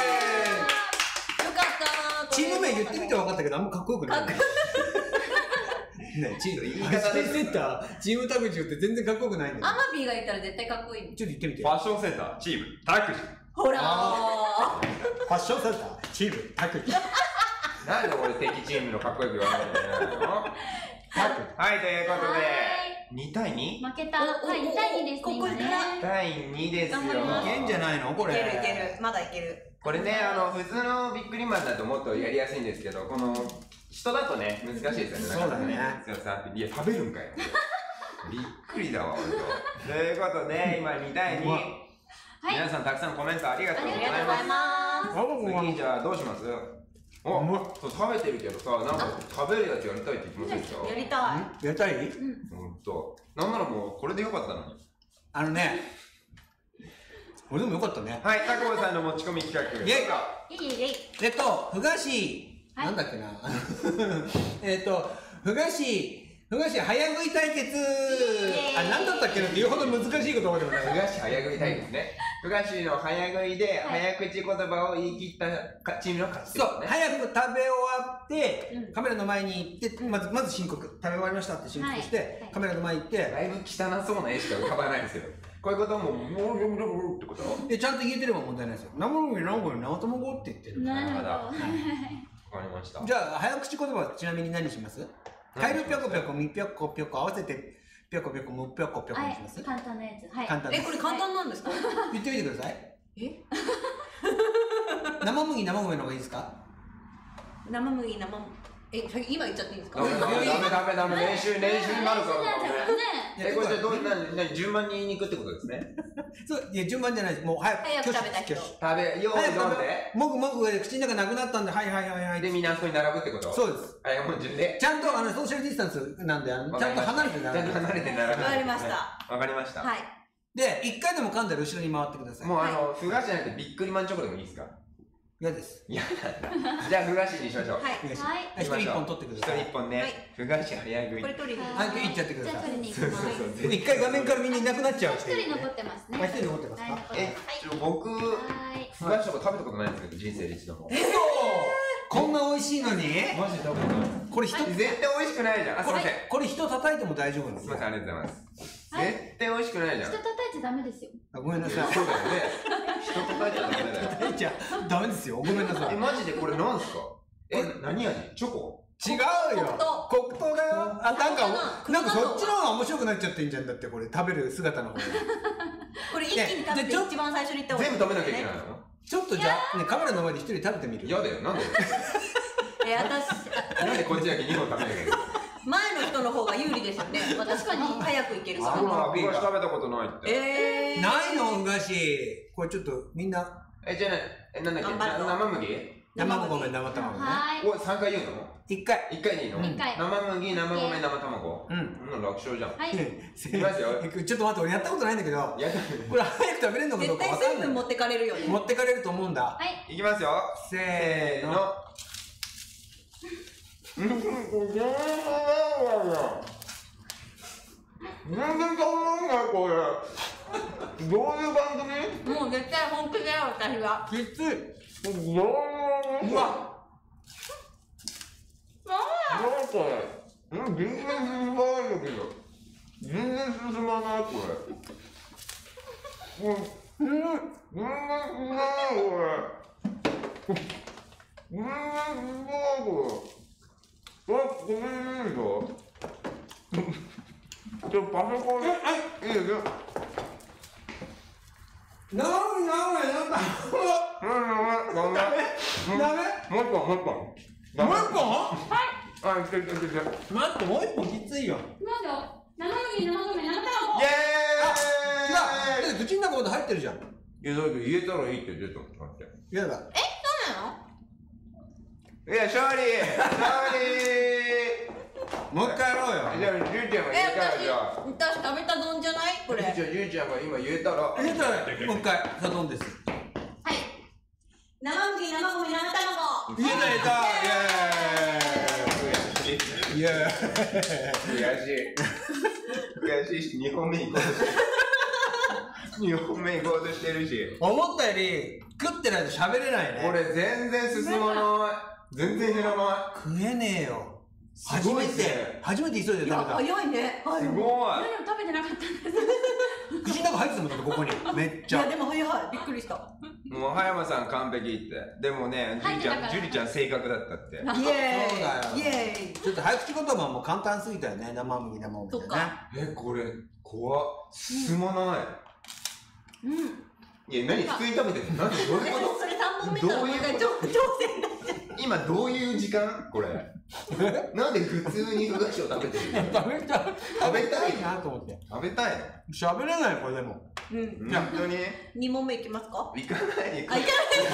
った。 チーム名言ってみて分かったけど、あんまかっこよくない。ね、チーム言い方でセンター、チームタクジって全然かっこよくないんだよ。 アマビーが言ったら絶対かっこいい。 ちょっと言ってみて。 ファッションセンター、チームタクジ。 ほらー。 ファッションセンター、チームタクジ。 なんで俺敵チームのかっこよく言わないといけないの？はい、ということで、2対 2？ 負けた。はい、2対2ですね、今ね。 第2ですよ。 いけんじゃないのこれ。 いけるいける。まだいける。 これね、普通のビックリマンだともっとやりやすいんですけど、この人だとね、難しいですよね。 そうだね。 いや、食べるんかよ。びっくりだわ、ほんと。ということで、今2対2。皆さんたくさんコメントありがとうございます。次、じゃあどうします？食べてるけどさ、なんか食べるやつやりたいって言ってませんでした？ やりたい。 やりたい？ ほんと。なんならもうこれでよかったのに。 俺でもよかったね。 はい、タコボさんの持ち込み企画。 イェイ。ふがし、なんだっけな。ふがし早食い対決。なんだったっけなっていうほど難しいことでもない。 ふがし早食い対決ね。ふがしの早食いで早口言葉を言い切ったチームの勝ち。 そう、早く食べ終わって、カメラの前に行って、まず申告、食べ終わりましたって申告して、カメラの前に行って、 だいぶ汚そうな絵しか浮かばないんですけど、こういうことも、もうってことで、ちゃんと言えてれば問題ないですよ。生卵って言ってる。 なるほど。 わかりました。 じゃあ、早口言葉ちなみに何します？カエルぴょこぴょこ、みぴょこぴょこ合わせて、ぴょこぴょこ、むぴょこぴょこにします？ 簡単なやつ。はい。 簡単です。 これ簡単なんですか？ 言ってみてください。生麦の方がいいですか？ 生麦。今言っちゃっていいですか？ ダメ。練習になるから。これじゃ何順番に言いに行くってことですね。 そう、いや順番じゃないです。もう早く食べた人。 よーいどんで。 もぐで口の中なくなったんで、はい。 で、みんなあそこに並ぶってこと？ そうです。 はい、もう順で。 ちゃんとソーシャルディスタンスなんで、ちゃんと離れて並ぶ。 わかりました。 はい。 で、一回でも噛んだら後ろに回ってください。 もうふがしじゃなくてビックリマンチョコでもいいですか？ 嫌です。 嫌なんだ。じゃあふがしにしましょう。 はい。 一人一本取ってください。 一人一本ね。ふがし早食い。 これ取りに行きます。いっちゃってください。 そう。 一回画面からみんないなくなっちゃう。 一人残ってますね。 一人残ってますか？ 僕、ふがしとか食べたことないんですけど、人生で一度も。 こんな美味しいのに？ マジで食べたことない。これ絶対美味しくないじゃん。すいません。 これ人叩いても大丈夫なんです。 すいません、ありがとうございます。絶対美味しくないじゃん。 人叩いちゃダメですよ。 ごめんなさい。 そうだよね。人叩いちゃダメだよ。 叩いちゃダメですよ。ごめんなさい。 マジでこれなんすか？何味？チョコ？ 違うよ。黒糖だよ。なんかそっちの方が面白くなっちゃってんじゃん。だってこれ食べる姿の方が。 これ一気に食べて一番最初に言った方がいい。 全部食べなきゃいけないの？ ちょっとじゃあね、カメラの前で一人食べてみる。 嫌だよ。なんで？なんでこっちだけ2本食べなきゃいけない？ 前の人の方が有利ですよね。確かに早くいけるから。 ふがし食べたことないって。 ないのふがし。これちょっとみんな。 じゃあなんだっけ？生麦？ 生米、生卵ね。 お、3回言うの ？1回。 1回でいいの？ 1回。 生麦、生米、生卵？楽勝じゃん。 はい。 いきますよ。 ちょっと待って、俺やったことないんだけど、これ早く食べれるのかどうか分かんない。 絶対水分持ってかれるよね。 持ってかれると思うんだ。 はい。 いきますよ。 せーの。 全然変わんないこれ。どういう番組？ もう絶対本気だよ、私は。 きつい。 うわ。なんこれ。全然進まないんだけど。全然進まないこれ。全然進まないこれ。全然進まないこれ。ごめんねぞ。ちょっとパソコン。いいですよ。 ダメもう一本もう一本はいあ、来て待ってもう一本きついよ。 なんだ生麦、生米、生卵。 イエーイ違う口の中まで入ってるじゃん。 いやだって言えたらいいって出たもんだって。 嫌だ。 そうなの？ いや勝利もう一回やろうよ。 じゃあ、じゅりちゃんが言ったら、じゃあ。 私食べた丼じゃないこれ。 じゃあ、じゅりちゃんが今言えたら。 言ったら、もう一回、サドンです。 はい。生麦、生米、生卵。 言えた、言えた。イエーイ。 悔しい。悔しいし、2本目行こうとしてる。2本目行こうとしてるし。 思ったより、食ってないと喋れないね。 これ全然進まない。全然減らない。 食えねえよ。 すごいっすね。 初めて急いで食べた。 早いね。 すごい。 何も食べてなかったんです。 口の中入ってたもんだってここに。めっちゃ。 いやでも早い。びっくりした。 もう葉山さん完璧って。でもね、ジュリちゃん正確だったって。 イエーイ。 そうだよイエーイ。 ちょっと早口言葉も簡単すぎたよね。生麦、生米そっか。 これ、怖っ。進まない。 うん。 いや、何普通に食べてるの？何どういうこそれ3本目からどういうこと挑戦だ。 と？今どういう時間？これ。なんで普通にふ菓子を食べてるの？ 食べたいなと思って。 食べたいの？ 喋れないこれでも。 うん。 本当に？ 2問目いきますか？ 行かない行く。 あ、いか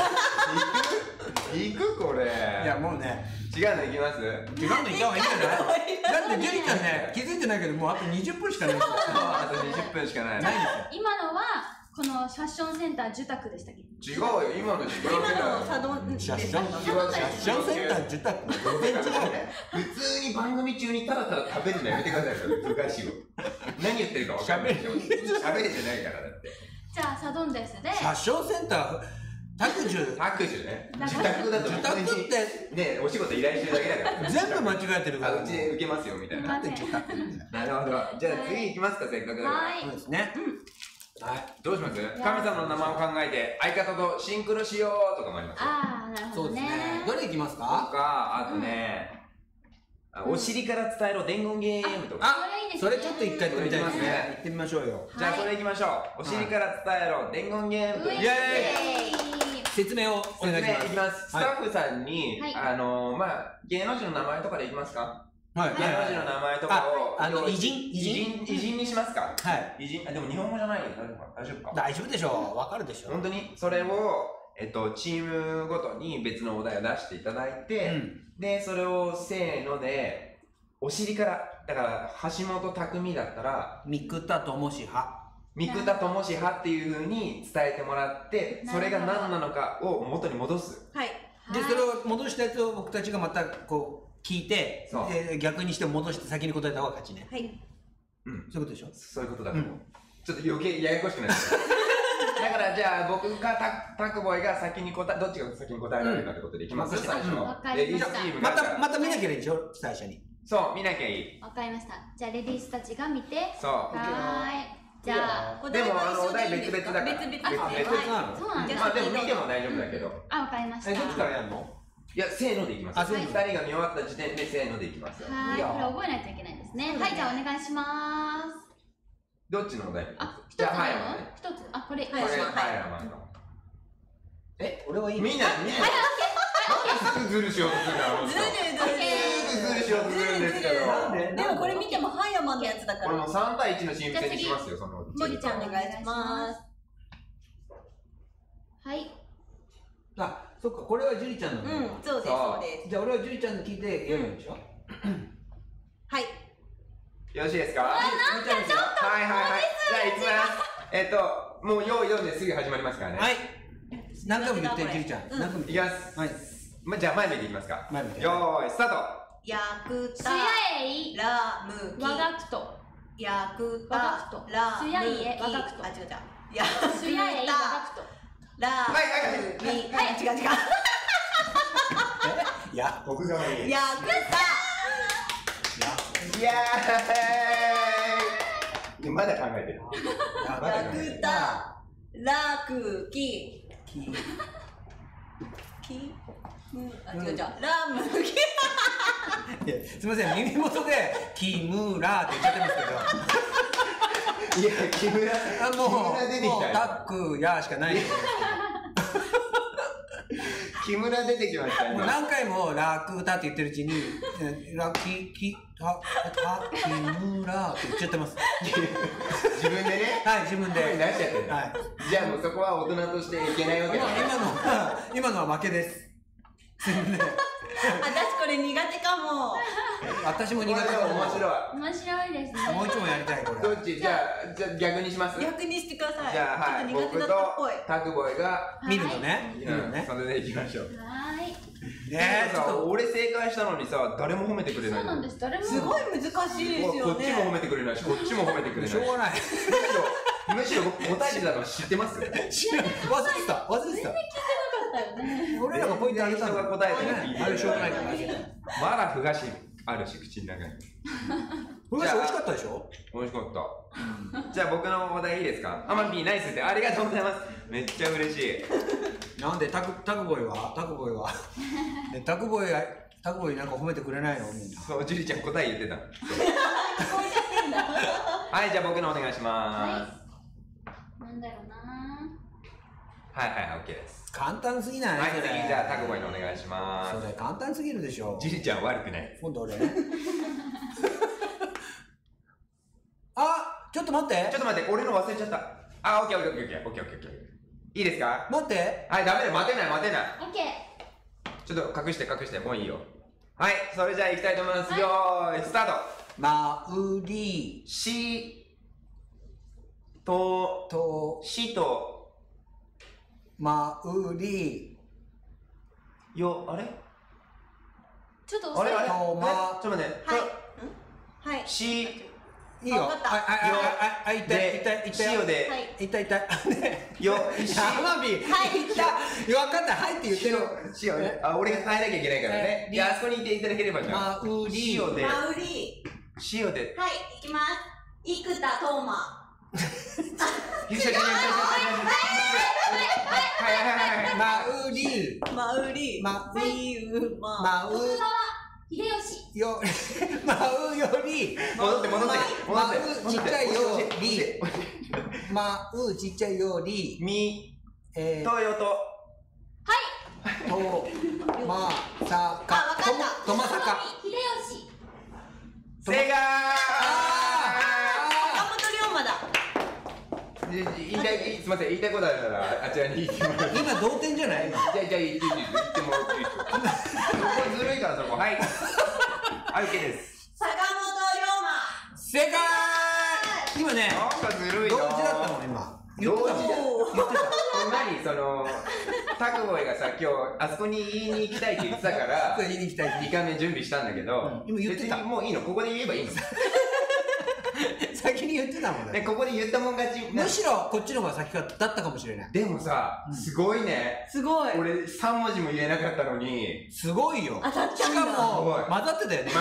行くこれ。 いやもうね、 違うの行きます？ 違うの言った方がいいんじゃない？だってジュリちゃんね、気づいてないけどもうあと20分しかないんですよ。 あと20分しかない。 じゃあ今のはこのファッションセンター受託でしたっけ？ 違うよ、今の時間今のサドンでシャッシしたョンセンター受託全然違うね。 普通に番組中にただただ食べるのやめてくださいよ、ふ菓子を。何言ってるか分かんないでしょ。喋れてないからだって。 じゃあサドンデスでファッションセンター託児。 拍手ね。自宅だと受託ってね、お仕事依頼してるだけだから。 全部間違えてるから。 うちで受けますよみたいな。 なんで受託みたいな。 なるほど。じゃあ次行きますか、せっかくだから。 はいそうですね。 はい。どうします？神様の名前を考えて相方とシンクロしようとかもありますよ。 ああなるほどね。 そうですね。どれいきますとか？ か、あとね、お尻から伝えろ伝言ゲームとか。 それいいですね。 それちょっと一回やってみたいですね。 それ行ってみましょうよ。 じゃあそれ行きましょう。お尻から伝えろ伝言ゲームとイエーイイ説明をお願いします。 いきます。スタッフさんに、 はいまあ、芸能人の名前とかでいきますか？ はい。 芸能人の名前とかを。 偉人偉人にしますか？ はい。 偉人、でも日本語じゃないよ。大丈夫か？ 大丈夫でしょう。わかるでしょう。 本当にそれを、チームごとに別のお題を出していただいて、で、それをせーので、お尻から、だから橋本匠だったら、 三田智志派。 三田智志派っていう風に伝えてもらって、それが何なのかを元に戻す。 はい。 で、それを戻したやつを僕たちがまたこう聞いて、逆にして戻して先に答えた方が勝ちね。 はい。 うん。 そういうことでしょ？ そういうことだと思う。ちょっと余計ややこしくなっちゃう。だからじゃあ僕かタクボーイが先にどっちが先に答えられるかってことでいきます？最初。 わかりました。 また見なきゃいいでしょ？最初に。 そう、見なきゃいい。 わかりました。じゃあレディースたちが見て。 そう。 はーい。じゃあ。 でもお題別々だから。 別々 なの。 そうなんです。 まあでも見ても大丈夫だけど。 あ、わかりました。 どっちからやるの？ いや、せーのでいきます。 あ、せーの。 2人が見終わった時点でせーのでいきますよ。 はい、これ覚えないといけないんですね。はい、じゃあお願いします。 どっちのお題？ あ、 じゃあはい。 一つ。あ、これ。 これはい。 俺はいい。 みんな。すぐズルしようとするから。 ずるしようとするんですけど。 でもこれ見てもハイヤマンのやつだから。 これも3対1のチーム戦にしますよ、その。 森ちゃんお願いします。 はい。 あ、そっか、これはジュリちゃんの。 うん、そうです、そうです。 じゃあ俺はジュリちゃんの聞いてやるんでしょ？ はい。 よろしいですか？ なんかちょっと。 はい。じゃあ行きます。もう用意読んですぐ始まりますからね。 はい。何回も言って、ジュリちゃん。 いきます。 はい。 じゃあ前見ていきますか。よーい、スタート。 ヤクタすやえいラムキわがくとヤクタラムキすやえわがくとあ、違うヤすやえいわがくとラムキはい、違ういや、 僕がいい。 ヤクイエーイ。まだ考えてる。 タヤクタラクキあ、違うラムキすみません、耳元で木村って言っちゃってますけど。いや、木村もうタックやしかない。 木村出てきましたね。 何回もラクタって言ってるうちにラキタ木村って言っちゃってます。 自分でね。 はい、自分で出しちゃってる。はい。じゃあもうそこは大人としていけないわけだ。 今のは負けです。すみません。 これ苦手かも。 私も苦手だ。 面白い。 面白いですね。 もう一問やりたいこれ。 どっち？じゃあ逆にします？ 逆にしてください。 じゃあはい、 ちょっと苦手だったっぽい。 タクボイが見るのね。見るのね。 それでいきましょう。 はい。 ねえ、ちょっと俺正解したのにさ、誰も褒めてくれない。 そうなんです。誰も。 すごい難しいですよね。 こっちも褒めてくれないし、こっちも褒めてくれない。 しょうがない。 むしろ僕答えてたの知ってます？ 忘れてた。 全然聞いてなかったよね。 俺らがポイントあげた人が答えてるって聞いてあれしょうがないから。 まだふ菓子あるし、口の中に。 ふ菓子美味しかったでしょ？ 美味しかった。じゃあ僕のお題いいですか？アマピーナイスってありがとうございます。めっちゃ嬉しい。 なんでタクボイはタクボイなんか褒めてくれないのみんな。 そう、ジュリちゃん答え言ってた。はい、じゃあ僕のお願いします。 なんだろうな。 はいはい、OK です。 簡単すぎない？ はい、次じゃあタクボイのお願いします。 それ簡単すぎるでしょ。 ジュリちゃん悪くない。 今度俺ね。あ、ちょっと待って。 ちょっと待って、俺の忘れちゃった。あ、OK。いいですか？ 待って。 はい、ダメだ、待てない。 オッケー。 ちょっと隠して、もういいよ。はい、それじゃあ行きたいと思います。よーい、スタート。 まうりしとまうりよ、あれちょっとあれとまちょっと待って。 はい。 し、 いいよ。 わかったあ、いったよ。 塩で、 いった。 よ、 花火。はい、いった。分かった。はいって言ってる。 塩ね。あ、俺が変えなきゃいけないからね。いや、あそこにいていただければじゃん。 まうり塩で、 マウリ塩で。 はい、いきます。生田斗真。 まうりマウリま秀吉。 まうより戻って。 ちっちゃいよりまうちっちゃいよりみ、とよと。 とまさか。 あ、わかった。 とまさか。 秀吉。 正解。 坂本龍馬だ。 すみません、言いたいことあるならあちらに言ってもらって。 今同点じゃない？ じゃあ言ってもらっていいですか？これずるいからそこ。はい。はい、OK です。 坂本龍馬。 正解。今ね、 なんかずるいな。 同時だったもん今。言ってた。 何そのタクボイがさ、今日あそこに言いに行きたいって言ってたから言いに行きたい。 2回目準備したんだけど、 今言ってた。 もういいの？ここで言えばいいの？ 先に言ってたもんね。 ここで言ったもん勝ち。 むしろこっちの方が先だったかもしれない。 でもさ、すごいね。 すごい。 俺3文字も言えなかったのに。 すごいよ。 当たっちゃしかうんだ。 も混ざってたよね。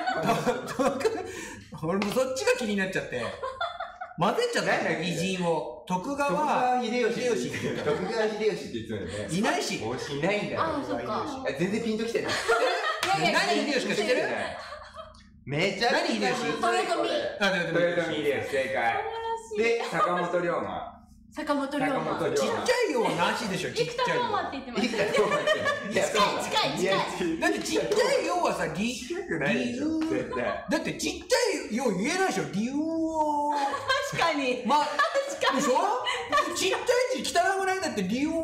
俺もそっちが気になっちゃって。混ぜちゃったよ、偉人を。徳川秀吉。 徳川秀吉って言ってたよね。 いないし。 もういないんだよ。 あ、そっか。 全然ピンときてない。 何秀吉か知ってる？ めちゃくちゃ。 何秀吉？ 豊臣。 豊臣秀吉、正解。で、坂本龍馬。 坂本龍馬。 ちっちゃいよはなしでしょ、ちっちゃいよ。 生田斗真って言ってました。近い。 だってちっちゃいよはさ、だってちっちゃいよ言えないでしょ、理由を。 確かに。 でしょ？ちっちゃい字汚くない？だって理由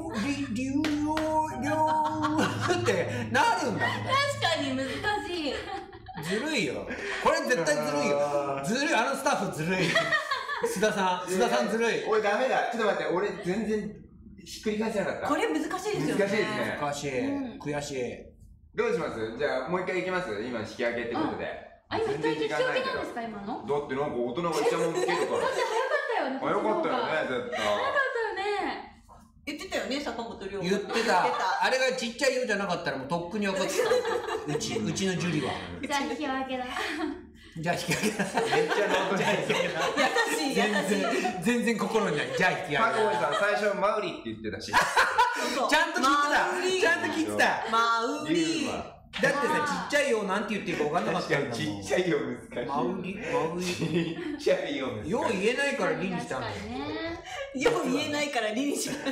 ってなるんだもん。 確かに難しい。 ずるいよ。これ絶対ずるいよ。ずるい、あのスタッフずるい。須田さんずるい。 俺ダメだ。ちょっと待って、俺全然ひっくり返せなかった。 これ難しいですよね。 難しいですね。 悔しい。 どうします？じゃあもう一回いきます？今引き上げってことで。 あ、今一回引き上げなんですか、今の？ だってなんか大人がいちゃもんつけるから。 だって早かったよね。 早かったよね、絶対。 早かったよね。 言ってたよね、坂本龍馬。 言ってた。あれがちっちゃいよじゃなかったらもうとっくに分かってた。うちのジュリは。 じゃあ引き分けだ。 じゃあ引き上げだ。 めっちゃノートに入ってる。 優しい。 全然心にない。じゃあ引き上げ。 パコイさん最初マウリって言ってたし。 ちゃんと聞いてた。 マウリ。 だってさ、ちっちゃいよなんて言っていいか分かんなかったんだもん。 ちっちゃいよ難しい。 マウリ。 ちっちゃいよ難しい。 よう言えないからリにしたんだよ。 よう言えないからリにしました。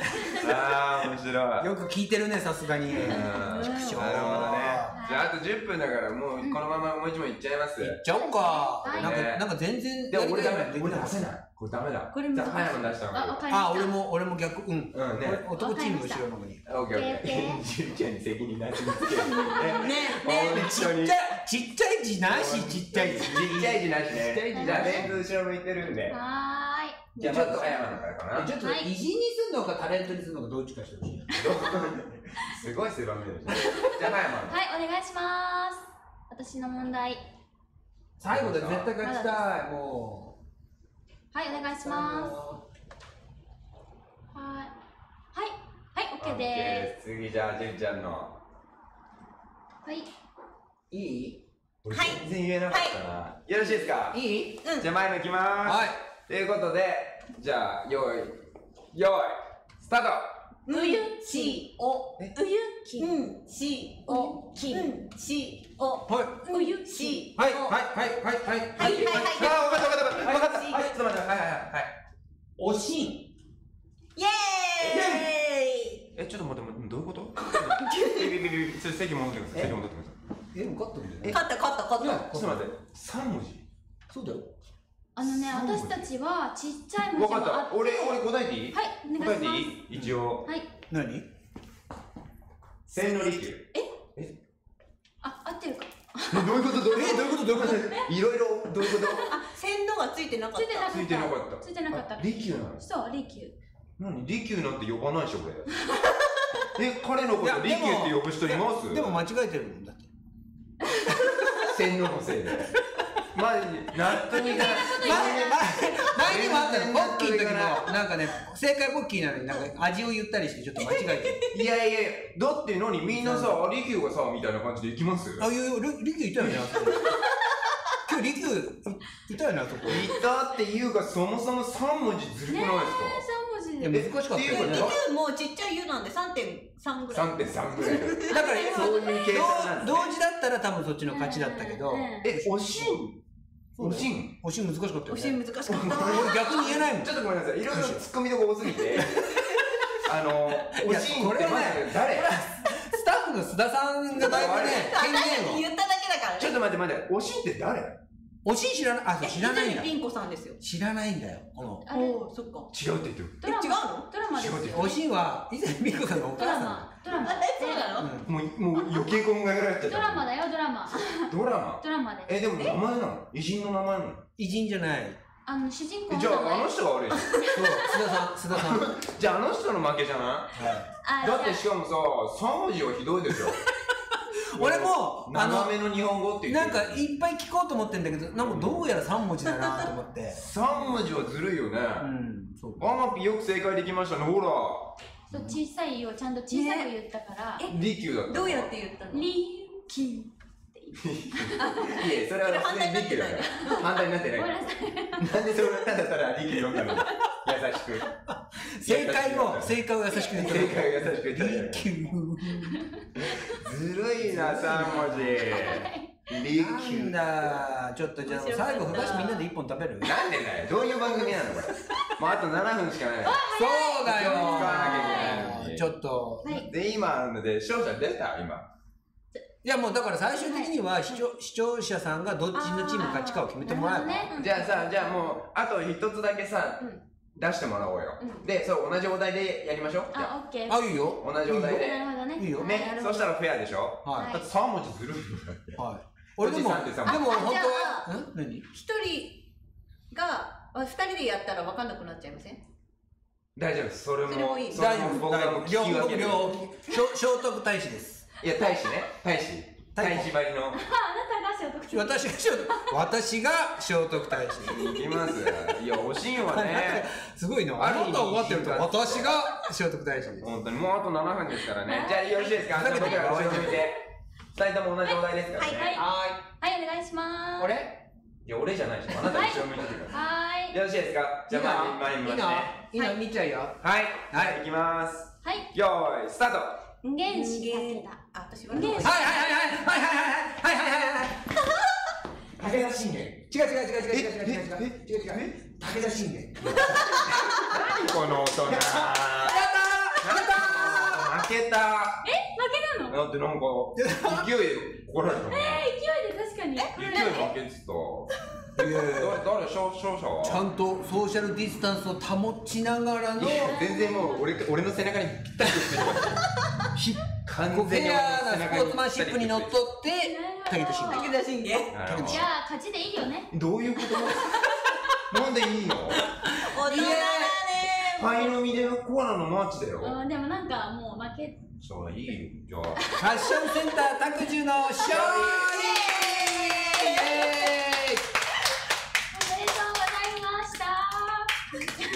ああ、面白い。 よく聞いてるね、さすがに。 なるほどね。じゃああと10分だからもうこのままもう一問いっちゃいます。 いっちゃおうか。 はいなんか全然。 でも俺ダメ。俺出せない。 これダメだ。 これ難しい。 じゃあ、早く出した方がいいよ。 わかりました。 俺も逆、 うんね。 男チーム後ろの方に。 オッケーオッケー。ジュリちゃんに責任なしにつけるね。 ちっちゃい字なし、ちっちゃい字。 ちっちゃい字なしね。じゃあ、レンズ後ろ向いてるんで。 はーい。 じゃあ、まず葉山だからかな。 ちょっと意地にするのかタレントにするのかどっちかしてほしいな。 すごい狭めるじゃん。じゃあ、葉山。 はい、お願いします。私の問題。 最後で絶対勝ちたい、もう。 はい、お願いします。はい。はい、OK です。次、じゃあ、ジュリちゃんの。 す。はい。 いい？ 俺全然言えなかったな。よろしいですか？ いい？ じゃあ、前向きまーす。 はい。 ということで、じゃあ、用意、スタート。 うゆしおえうゆきんしおきんしおはうゆしい。はい。はい。はい。はい。 はいはいはいあ、わかった。はい、ちょっと待って、はい。 おしん。 イエーイちょっと待って、どういうことちょっと席戻ってください。席戻ってください。 もう勝ったんだよね。 勝ったちょっと待って、3文字。 そうだよ。 私たちはちっちゃい文字もあって。 俺答えていい？ はい、お願いします。 答えていい？一応。 はい。 何？ 千利休。 あ、合ってるか。 どういうこと？どういうこと？いろいろ、どういうこと？ あ、線路がついてなかっついてなかった。 ついてなかった。 ついてなかった。 利休なの？ そう、利休。 何？利休なんて呼ばないでしょ、俺。彼のこと利休って呼ぶ人います？ でも間違えてるもんだって。 千利のせいで。マジに納得いかない。 前にもあったの、ポッキーの時も、なんかね、正解ポッキーなのになんか味を言ったりしてちょっと間違えて。 いや、だって何みんなさ、利休がさ、みたいな感じで行きます？ あ、いや、リキューいたよね、あそこ。今日リキューいたよね、あそこ。 いたっていうか、そもそも3文字ずるくないですか 3文字いや、 で。 難しかったよね。 っていうか 2もちっちゃい湯なんで 3.3 ぐらい 3.3 ぐらい。 だから、 そういう計算なんですね同時だったら多分そっちの勝ちだったけど、 おしんおしんおしん難しかったよね。 おしん難しかった俺逆に言えないもん。 ちょっとごめんなさい、いろいろツッコミどころ多すぎて。おしんってこれはねまず誰？ スタッフの須田さんがだいぶね、権限を。 言っただけだからねちょっと待って、おしんって誰？ おしん知らない、あ、そう知らないんだ。 ピン子さんですよ知らないんだよ、この。 あれおおそっか違うって言ってる。 ドラマ違うのドラマですよ。 違うっておしんは、以前美子さんのおドラ母さん。 マ。ドラマ。 そうなのもう余計こんがらがっちゃった。 ドラマだよ、ドラマ。 ドラマ？ ドラマで。 でも名前なの？偉人の名前なの？ 偉人じゃない。 主人公のじゃあ、あの名前。 人が悪いじゃん。 そう、須田さん。 じゃあ、あの人の負けじゃない？ あだってしかもさ、3文字はひどいでしょ。 俺も、 長めの日本語って言ってる。 なんかいっぱい聞こうと思ってんだけど、なんかどうやら3文字だなと思って。 3文字はずるいよね。 そう。 ワマピよく正解できましたね、ほら。 そう小さい「をちゃんと小さく言ったから「 利休だった。 どうやって言ったのリュウキュいや、それは普通に利休だから。反対になってない。 ごめんなさい。 なんでそれなんだったら利休読んだの？優しく。 正解を優しく言って正解を優しく言ったら。 リキュー。 ずるいな、3文字。利休。 なんだ、ちょっとじゃあ最後、ふ菓子みんなで1本食べる？ なんでだよ、どういう番組なのこれ。もうあと7分しかない。 そうだよ。 使わなきゃいけない。 ちょっと。 で、今、勝者出た今。 いやもうだから最終的には視聴者さんがどっちのチーム勝ちかを決めてもらえば。 じゃあもう、あと一つだけさ、出してもらおうよ。で、そう、同じお題でやりましょう。 あ、オッケー。 あ、いいよ。 同じお題で。 なるほどね。 いいよ。 ね、そしたらフェアでしょ。 はい。 だって3文字ずるいよ。 はい。俺でも本当は、何？ 一人が2人でやったら分かんなくなっちゃいません？ 大丈夫、それもいい。 大丈夫、 僕はもう聞き分ける。 聖徳太子です。 いや、大使ね。大使張りの。 あなたが聖徳太子。 私が聖徳太子。 いきます。いや、おしんはね。 すごいな。あなた終わってると私が聖徳太子です。 本当に、もうあと7分ですからね。じゃあよろしいですか？じゃあ僕ら後ろ向いて。2人とも同じお題ですからね。 はい、お願いします。 俺？いや、俺じゃないでしょ。あなた後ろ向いてください。 はい。 よろしいですか？じゃあ前に見ますね。 いいの見ちゃうよ。 はい。はい、いきます。 はい。 よーい、スタート。 原始武田。 あ、私は原始。 武田信玄。違う。武田信玄。 この大人。やったー。負けた。 負けなの？ だってなんか勢いで怒られたもん。 勢いで確かに。 勢い負けてた。 誰少々 ちゃんとソーシャルディスタンスを保ちながらの全然もう俺の背中にぴったりとついてます完フ全にェアなスポーツマンシップにのっとって武田信玄。 武田信玄。 じゃあ勝ちでいいよね。 どういうことなんでいいの大人だね。 パイの実でコアラのマーチだよ。 でもなんかもう負け。 そういいよ、じゃあ。 ファッションセンター卓樹の勝利。 おめでとうございました。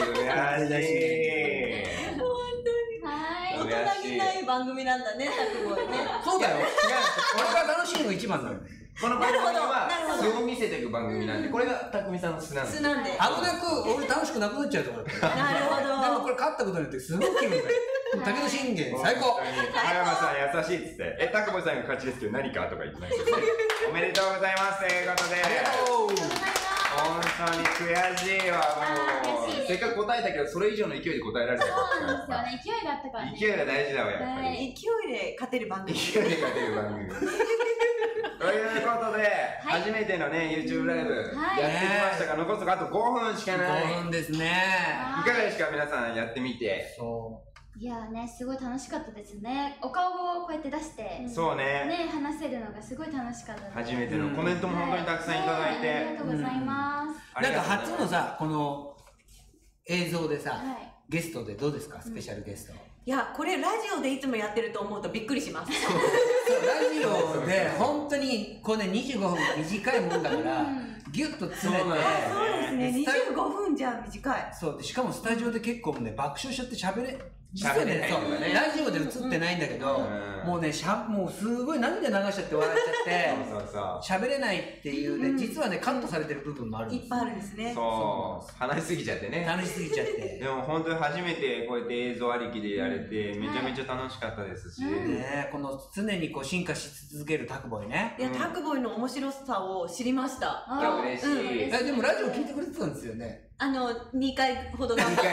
悔しい。 本当に。大人げない番組なんだね、卓ボイね。 そうだよ。違う。俺が楽しいのが一番なの。 この番組は素を見せていく番組なんで、これが匠さんの素なんです。 素なんで。 危なく俺楽しくなくなっちゃうところだった。 なるほど。 でもこれ勝ったことによってすごい気分がいい。武田信玄最高。 葉山さん優しいっつって、卓保さんが勝ちですけど何かとか言ってないですよね。おめでとうございますということで。 ありがとう。 本当に悔しいわ、もう。せっかく答えたけど、それ以上の勢いで答えられたから。 そうなんですよね。勢いがあったからね。 勢いが大事だわ、やっぱり。 勢いで勝てる番組。 勢いで勝てる番組。ということで、初めてのね、YouTube ライブやってきましたが、残すとこあと5分しかない。 5分ですね。 いかがですか、皆さんやってみて。 いやね、すごい楽しかったですね。お顔をこうやって出して、 そうね。 話せるのがすごい楽しかったです。 初めてのコメントも本当にたくさんいただいて。 ありがとうございます。 なんか初のさ、この映像でさ、ゲストでどうですか、スペシャルゲスト。 いや、これラジオでいつもやってると思うとびっくりします。 そう、ラジオで本当にこれね、25分短いもんだからギュッと詰めて、 そうですね、25分じゃ短い。 そうで、しかもスタジオで結構ね、爆笑しちゃって喋れないとかね。 ラジオで映ってないんだけど、もうね、もうすごい涙流しちゃって笑っちゃって喋れないっていうね、実はね、カットされてる部分もあるんです。 いっぱいあるんですね。 そう、話しすぎちゃってね。 話しすぎちゃって。 でも本当に初めてこうやって映像ありきでやれて、めちゃめちゃ楽しかったですし。 ね、この常にこう進化し続けるタクボイね。 いや、タクボイの面白さを知りました。 嬉しい。 でもラジオ聞いてくれてたんですよね。 2回ほど頑張って。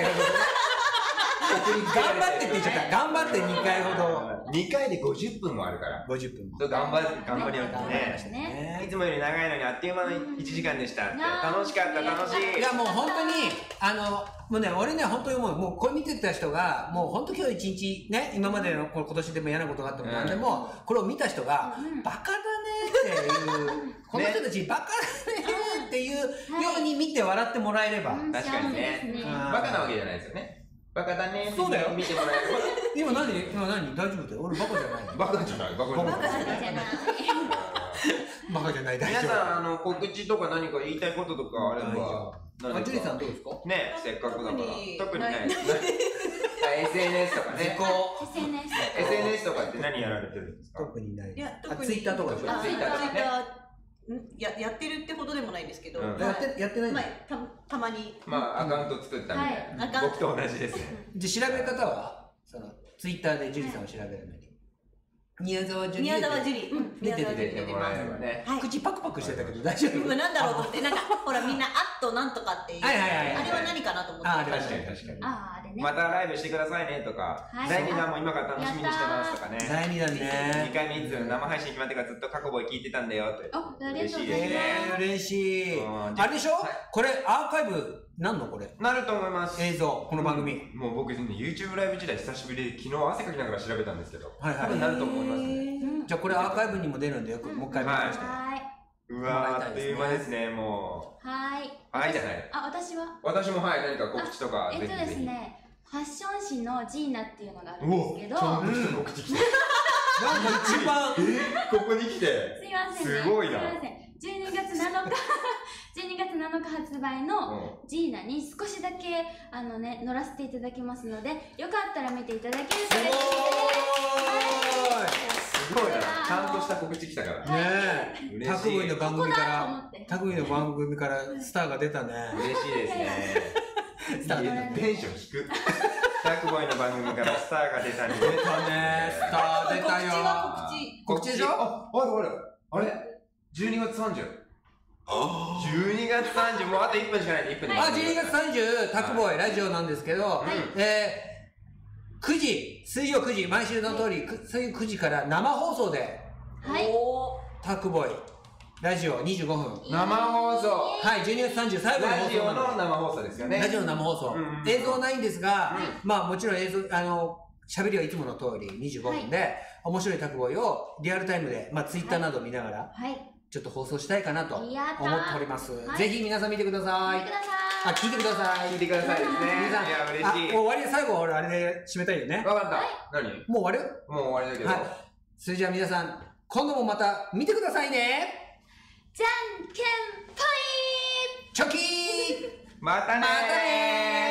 頑張ってって言っちゃった。頑張って2回ほど。 2回で50分もあるから。 50分も。 そう、頑張りよってね。いつもより長いのにあっという間の1時間でしたって。楽しかった、楽しい。 いや、もう本当に、もうね、俺ね、本当に思う。もうこれ見てた人が、もう本当今日一日、ね、今までの今年でも嫌なことがあっても何でも、これを見た人が、バカだねっていう、この人たちバカだねっていうように見て笑ってもらえれば。 確かにね。バカなわけじゃないですよね。バカだねって見てもらえれば。 今何大丈夫だよ。俺バカじゃない。 バカじゃない。バカじゃない。 バカじゃない。大丈夫。 皆さん、告知とか何か言いたいこととかあれば。 ジュリさんどうですかね、せっかくだから。特にない。SNS とかね。SNS とかって何やられてるんですか？ 特にない。 いや、特に。 ツイッターとかでしょ？ ツイッター。やってるってほどでもないんですけど、 やってないんだ。 たまに。 まあ、アカウント作ったみたいな。僕と同じですね。 じゃあ調べ方はツイッターでジュリさんを調べるのに。宮沢ジュリ。 宮沢ジュリ。 見てもらえればね。 口パクパクしてたけど大丈夫？ なんだろうと思って、なんか、ほらみんな、あっとなんとかっていう。あれは何かなと思って。 確かに。またライブしてくださいねとか、第2弾も今から楽しみにしてますとかね。 第2弾ね。 2回目いつ生配信決まってからずっと過去ボイ聞いてたんだよって。嬉しいですね。 嬉しい。あれでしょ？これアーカイブなんのこれ？ なると思います。 映像、この番組。 もう僕ね、YouTube ライブ時代久しぶりで昨日汗かきながら調べたんですけど、多分なると思いますね。 じゃあこれアーカイブにも出るんでよくもう一回見ました。 うわー、あっという間ですね、もう。はいじゃない。 私は何か告知とかぜひぜひ。 ですね、ファッション誌のジーナっていうのがあるんですけど、 ちゃんとした告知来て。 なんか一番ここに来て。 すいません。 すごいな。 12月7日発売のジーナに少しだけ載らせていただきますので、よかったら見ていただけると嬉しいです。 すごいな。ちゃんとした告知来たから。 ねえ。タクボイの番組からスターが出たね。 嬉しいですね。テンション低く。タクボイの番組からスターが出たね。 出たね。スター出たよ。告知でしょ？ あれ ?12 月30。12月30、もうあと1分しかないんで1分で。 12月30、タクボイラジオなんですけど、9時、水曜9時、毎週の通り、水曜9時から生放送で、タクボイラジオ25分。 生放送。 はい、12月30最後の放送。 ラジオの生放送ですよね。 ラジオの生放送。映像ないんですが、まあもちろん映像、喋りはいつもの通り25分で、面白いタクボイをリアルタイムで、まあツイッターなど見ながら、ちょっと放送したいかなと思っております。ぜひ皆さん見てください。聞いてください。 聞いてくださいですね。いや、嬉しい。 もう終わり、最後は俺あれで締めたいよね。 わかった。何？ もう終わる？ もう終わりだけど。 それじゃあ皆さん、今度もまた見てくださいね。 じゃんけんぽい！ チョキー！ またねー。